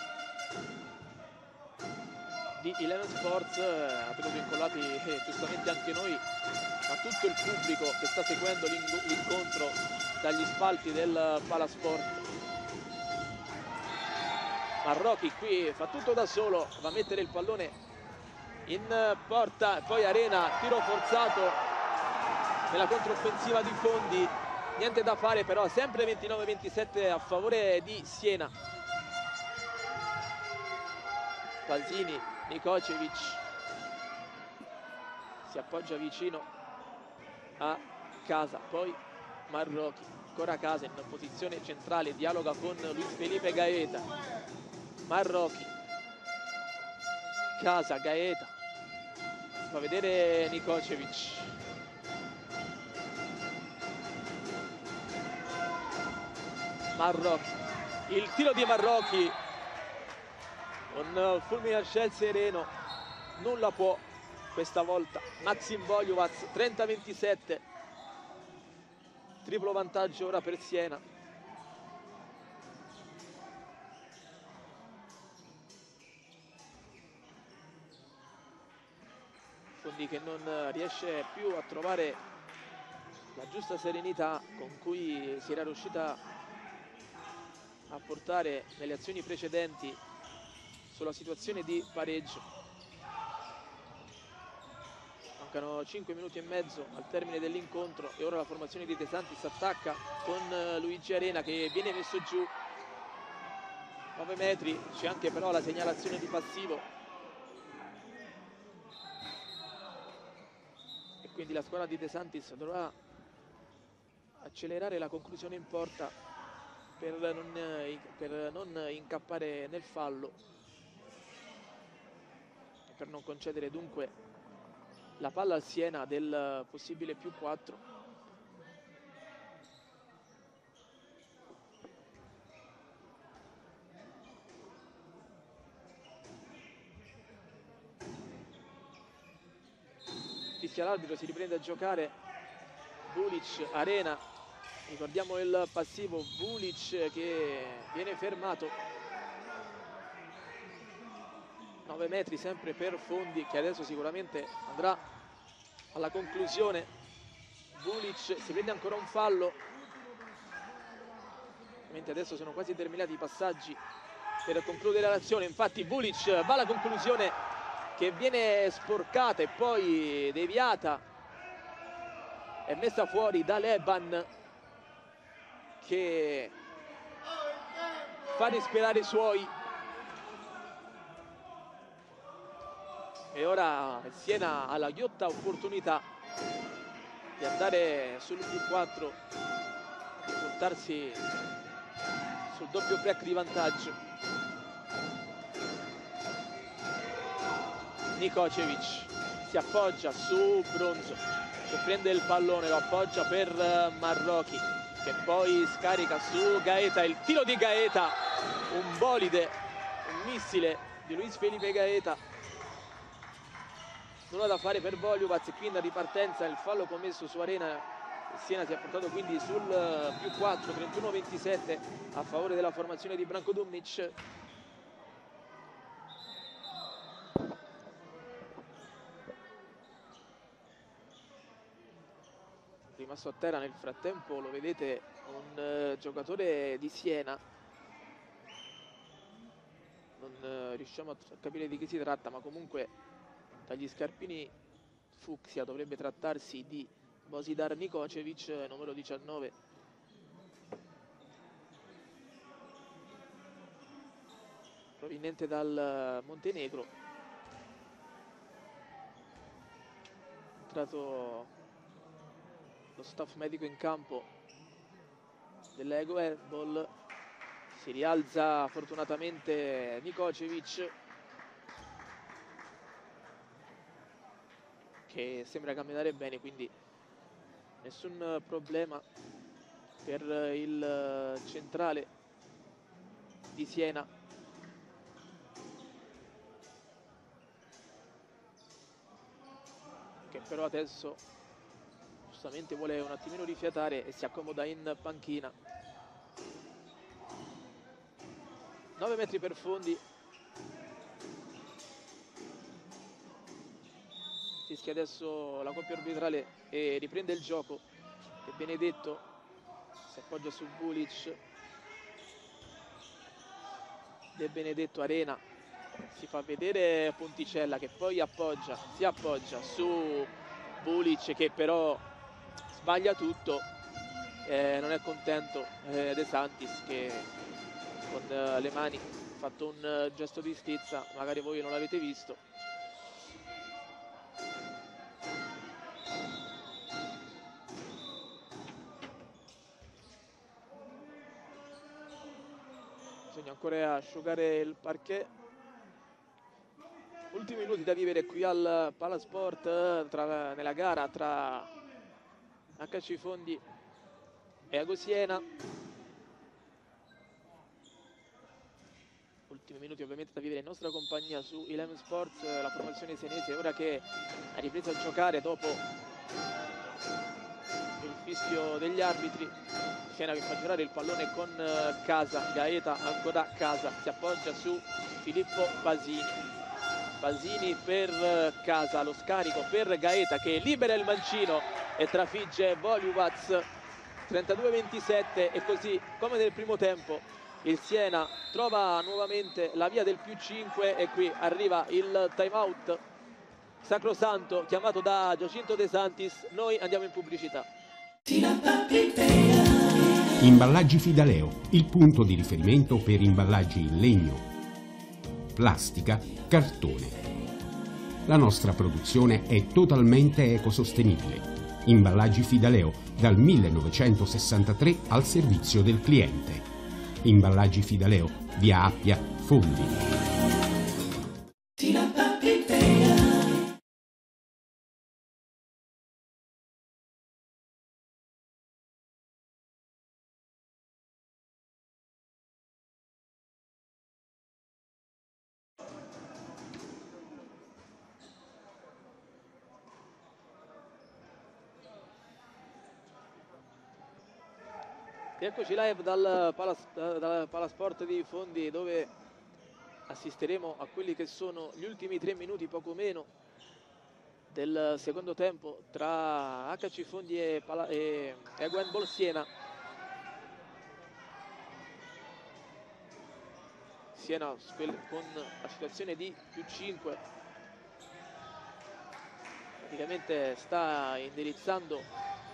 di Eleven Sports, ha tenuto incollati eh, giustamente anche noi, ma tutto il pubblico che sta seguendo l'incontro dagli spalti del Palasport. Marrocchi qui fa tutto da solo, va a mettere il pallone in porta, poi Arena, tiro forzato nella controffensiva di Fondi, niente da fare però, sempre ventinove ventisette a favore di Siena. Pasini, Nikocevic si appoggia vicino a Casa, poi Marrocchi, ancora Casa in posizione centrale, dialoga con Luis Felipe Gaeta. Marrocchi, Casa, Gaeta, si fa vedere Nikocevic, Marrocchi, il tiro di Marrocchi con fulmine al ciel sereno, nulla può questa volta Maxim Voljuvac. Trenta ventisette, triplo vantaggio ora per Siena. Fondi che non riesce più a trovare la giusta serenità con cui si era riuscita a portare nelle azioni precedenti sulla situazione di pareggio. Mancano cinque minuti e mezzo al termine dell'incontro e ora la formazione di De Santis attacca con Luigi Arena che viene messo giù, nove metri, c'è anche però la segnalazione di passivo. Quindi la squadra di De Santis dovrà accelerare la conclusione in porta per non, per non incappare nel fallo e per non concedere dunque la palla al Siena del possibile più quattro. fischia l'arbitro, si riprende a giocare. Vulic, Arena, ricordiamo il passivo, Vulic che viene fermato. nove metri sempre per Fondi, che adesso sicuramente andrà alla conclusione. Vulic si prende ancora un fallo. Ovviamente adesso sono quasi terminati i passaggi per concludere l'azione, infatti Vulic va alla conclusione, che viene sporcata e poi deviata, è messa fuori da Leban, che fa disperare i suoi. E ora il Siena ha la ghiotta opportunità di andare sul più quattro, di portarsi sul doppio break di vantaggio. Nikocevic si appoggia su Bronzo, che prende il pallone, lo appoggia per Marrochi, che poi scarica su Gaeta. Il tiro di Gaeta, un bolide, un missile di Luis Felipe Gaeta. Nulla da fare per Voluvac, e quindi a ripartenza il fallo commesso su Arena. Il Siena si è portato quindi sul più quattro, trentuno a ventisette a favore della formazione di Branko Dumnic. Rimasto a terra nel frattempo, lo vedete, un uh, giocatore di Siena. Non uh, riusciamo a capire di chi si tratta, ma comunque dagli scarpini fucsia dovrebbe trattarsi di Božidar Nikocevic, numero diciannove. Proveniente dal Montenegro. È entrato lo staff medico in campo dell'Ego Airball. Si rialza fortunatamente Nikocevic, che sembra camminare bene, quindi nessun problema per il centrale di Siena. Che però adesso giustamente vuole un attimino rifiatare e si accomoda in panchina. nove metri per Fondi. Fischia adesso la coppia arbitrale e riprende il gioco. E Benedetto si appoggia su Vulic. De Benedetto, Arena si fa vedere Ponticella, che poi appoggia, si appoggia su Vulic, che però sbaglia tutto. Eh, non è contento eh, De Santis, che con eh, le mani ha fatto un uh, gesto di stizza, magari voi non l'avete visto. Bisogna ancora asciugare il parquet. Ultimi minuti da vivere qui al Palasport, tra, nella gara tra H C Fondi e Ago Siena. Ultimi minuti ovviamente da vivere in nostra compagnia su Eleven Sports. La formazione senese ora che ha ripreso a giocare dopo il fischio degli arbitri. Siena che fa girare il pallone con Casa, Gaeta ancora Casa, si appoggia su Filippo Basini. Basini per Casa, lo scarico per Gaeta, che libera il mancino e trafigge Voluvac. Trentadue a ventisette, e così come nel primo tempo il Siena trova nuovamente la via del più cinque, e qui arriva il time out sacrosanto chiamato da Giacinto De Santis. Noi andiamo in pubblicità. Imballaggi Fidaleo, il punto di riferimento per imballaggi in legno, plastica, cartone. La nostra produzione è totalmente ecosostenibile. Imballaggi Fidaleo, dal millenovecentosessantatré al servizio del cliente. Imballaggi Fidaleo, via Appia, Fondi. Eccoci live dal, Palas, dal Palasport di Fondi, dove assisteremo a quelli che sono gli ultimi tre minuti, poco meno, del secondo tempo tra H C Fondi e, Pala, e, e Handball Siena. Siena con la situazione di più cinque, praticamente sta indirizzando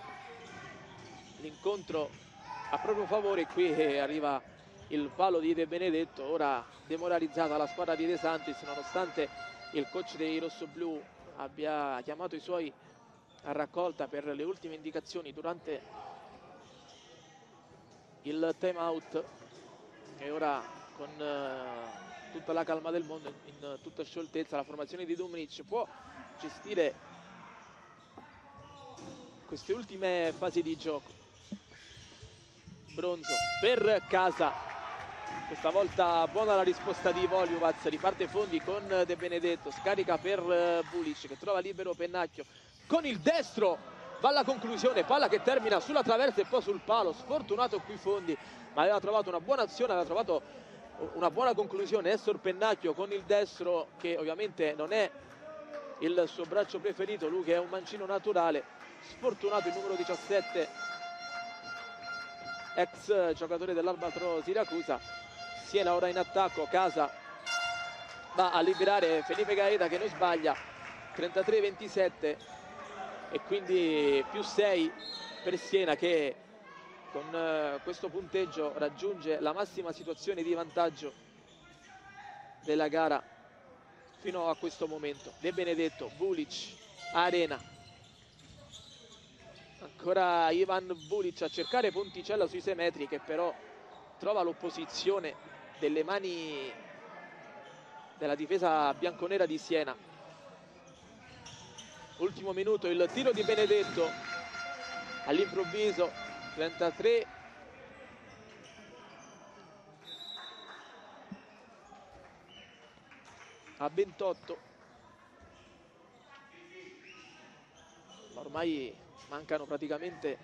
l'incontro a proprio favore. Qui arriva il palo di De Benedetto, ora demoralizzata la squadra di De Santis, nonostante il coach dei rossoblù abbia chiamato i suoi a raccolta per le ultime indicazioni durante il time out. E ora, con uh, tutta la calma del mondo, in, in tutta scioltezza, la formazione di Dumnic può gestire queste ultime fasi di gioco. Bronzo per Casa, questa volta buona la risposta di Voljuvac, riparte Fondi con De Benedetto, scarica per Bulic che trova libero Pennacchio con il destro, va alla conclusione, palla che termina sulla traversa e poi sul palo. Sfortunato qui Fondi, ma aveva trovato una buona azione, aveva trovato una buona conclusione Essor Pennacchio con il destro, che ovviamente non è il suo braccio preferito, lui che è un mancino naturale. Sfortunato il numero diciassette, ex giocatore dell'Albatro Siracusa. Siena ora in attacco, Casa va a liberare Felipe Gaeta che non sbaglia, trentatré ventisette, e quindi più sei per Siena, che con uh, questo punteggio raggiunge la massima situazione di vantaggio della gara fino a questo momento. De Benedetto, Bulic, Arena, ancora Ivan Bulic a cercare Ponticella sui sei metri, che però trova l'opposizione delle mani della difesa bianconera di Siena. Ultimo minuto, il tiro di Benedetto all'improvviso, trentatré a ventotto. Ma ormai mancano praticamente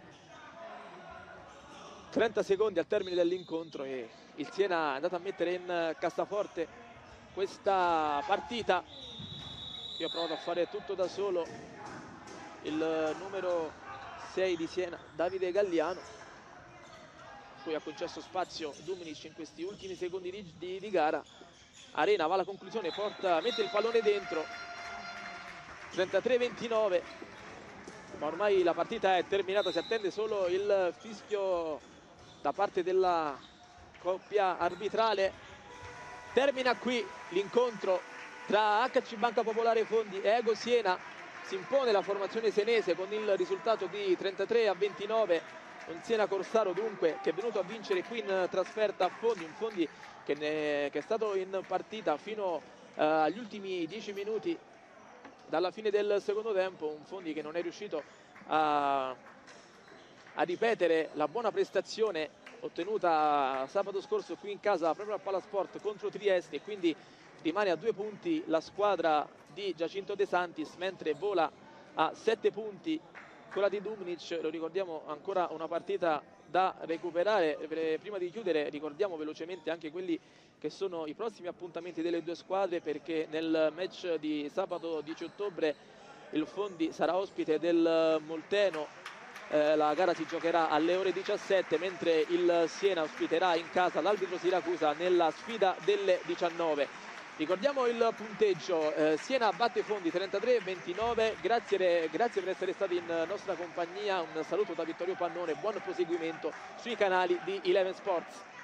trenta secondi al termine dell'incontro e il Siena è andato a mettere in cassaforte questa partita. Io ho provato a fare tutto da solo. Il numero sei di Siena, Davide Galliano, poi ha concesso spazio Dumnic in questi ultimi secondi di, di, di gara. Arena va alla conclusione, porta, mette il pallone dentro, trentatré ventinove, ma ormai la partita è terminata, si attende solo il fischio da parte della coppia arbitrale. Termina qui l'incontro tra H C Banca Popolare Fondi e Ego Siena. Si impone la formazione senese con il risultato di trentatré a ventinove. Un Siena Corsaro dunque che è venuto a vincere qui in trasferta a Fondi, un Fondi che, ne, che è stato in partita fino uh, agli ultimi dieci minuti dalla fine del secondo tempo, un Fondi che non è riuscito a, a ripetere la buona prestazione ottenuta sabato scorso qui in casa proprio al Palasport contro Trieste, e quindi rimane a due punti la squadra di Giacinto De Santis, mentre vola a sette punti quella di Dumnic. Lo ricordiamo, ancora una partita da recuperare. Prima di chiudere ricordiamo velocemente anche quelli che sono i prossimi appuntamenti delle due squadre, perché nel match di sabato dieci ottobre il Fondi sarà ospite del Molteno, eh, la gara si giocherà alle ore diciassette, mentre il Siena ospiterà in casa l'Arbitro Siracusa nella sfida delle diciannove. Ricordiamo il punteggio, eh, Siena batte Fondi trentatré ventinove. Grazie, grazie per essere stati in nostra compagnia, un saluto da Vittorio Pannone, buon proseguimento sui canali di Eleven Sports.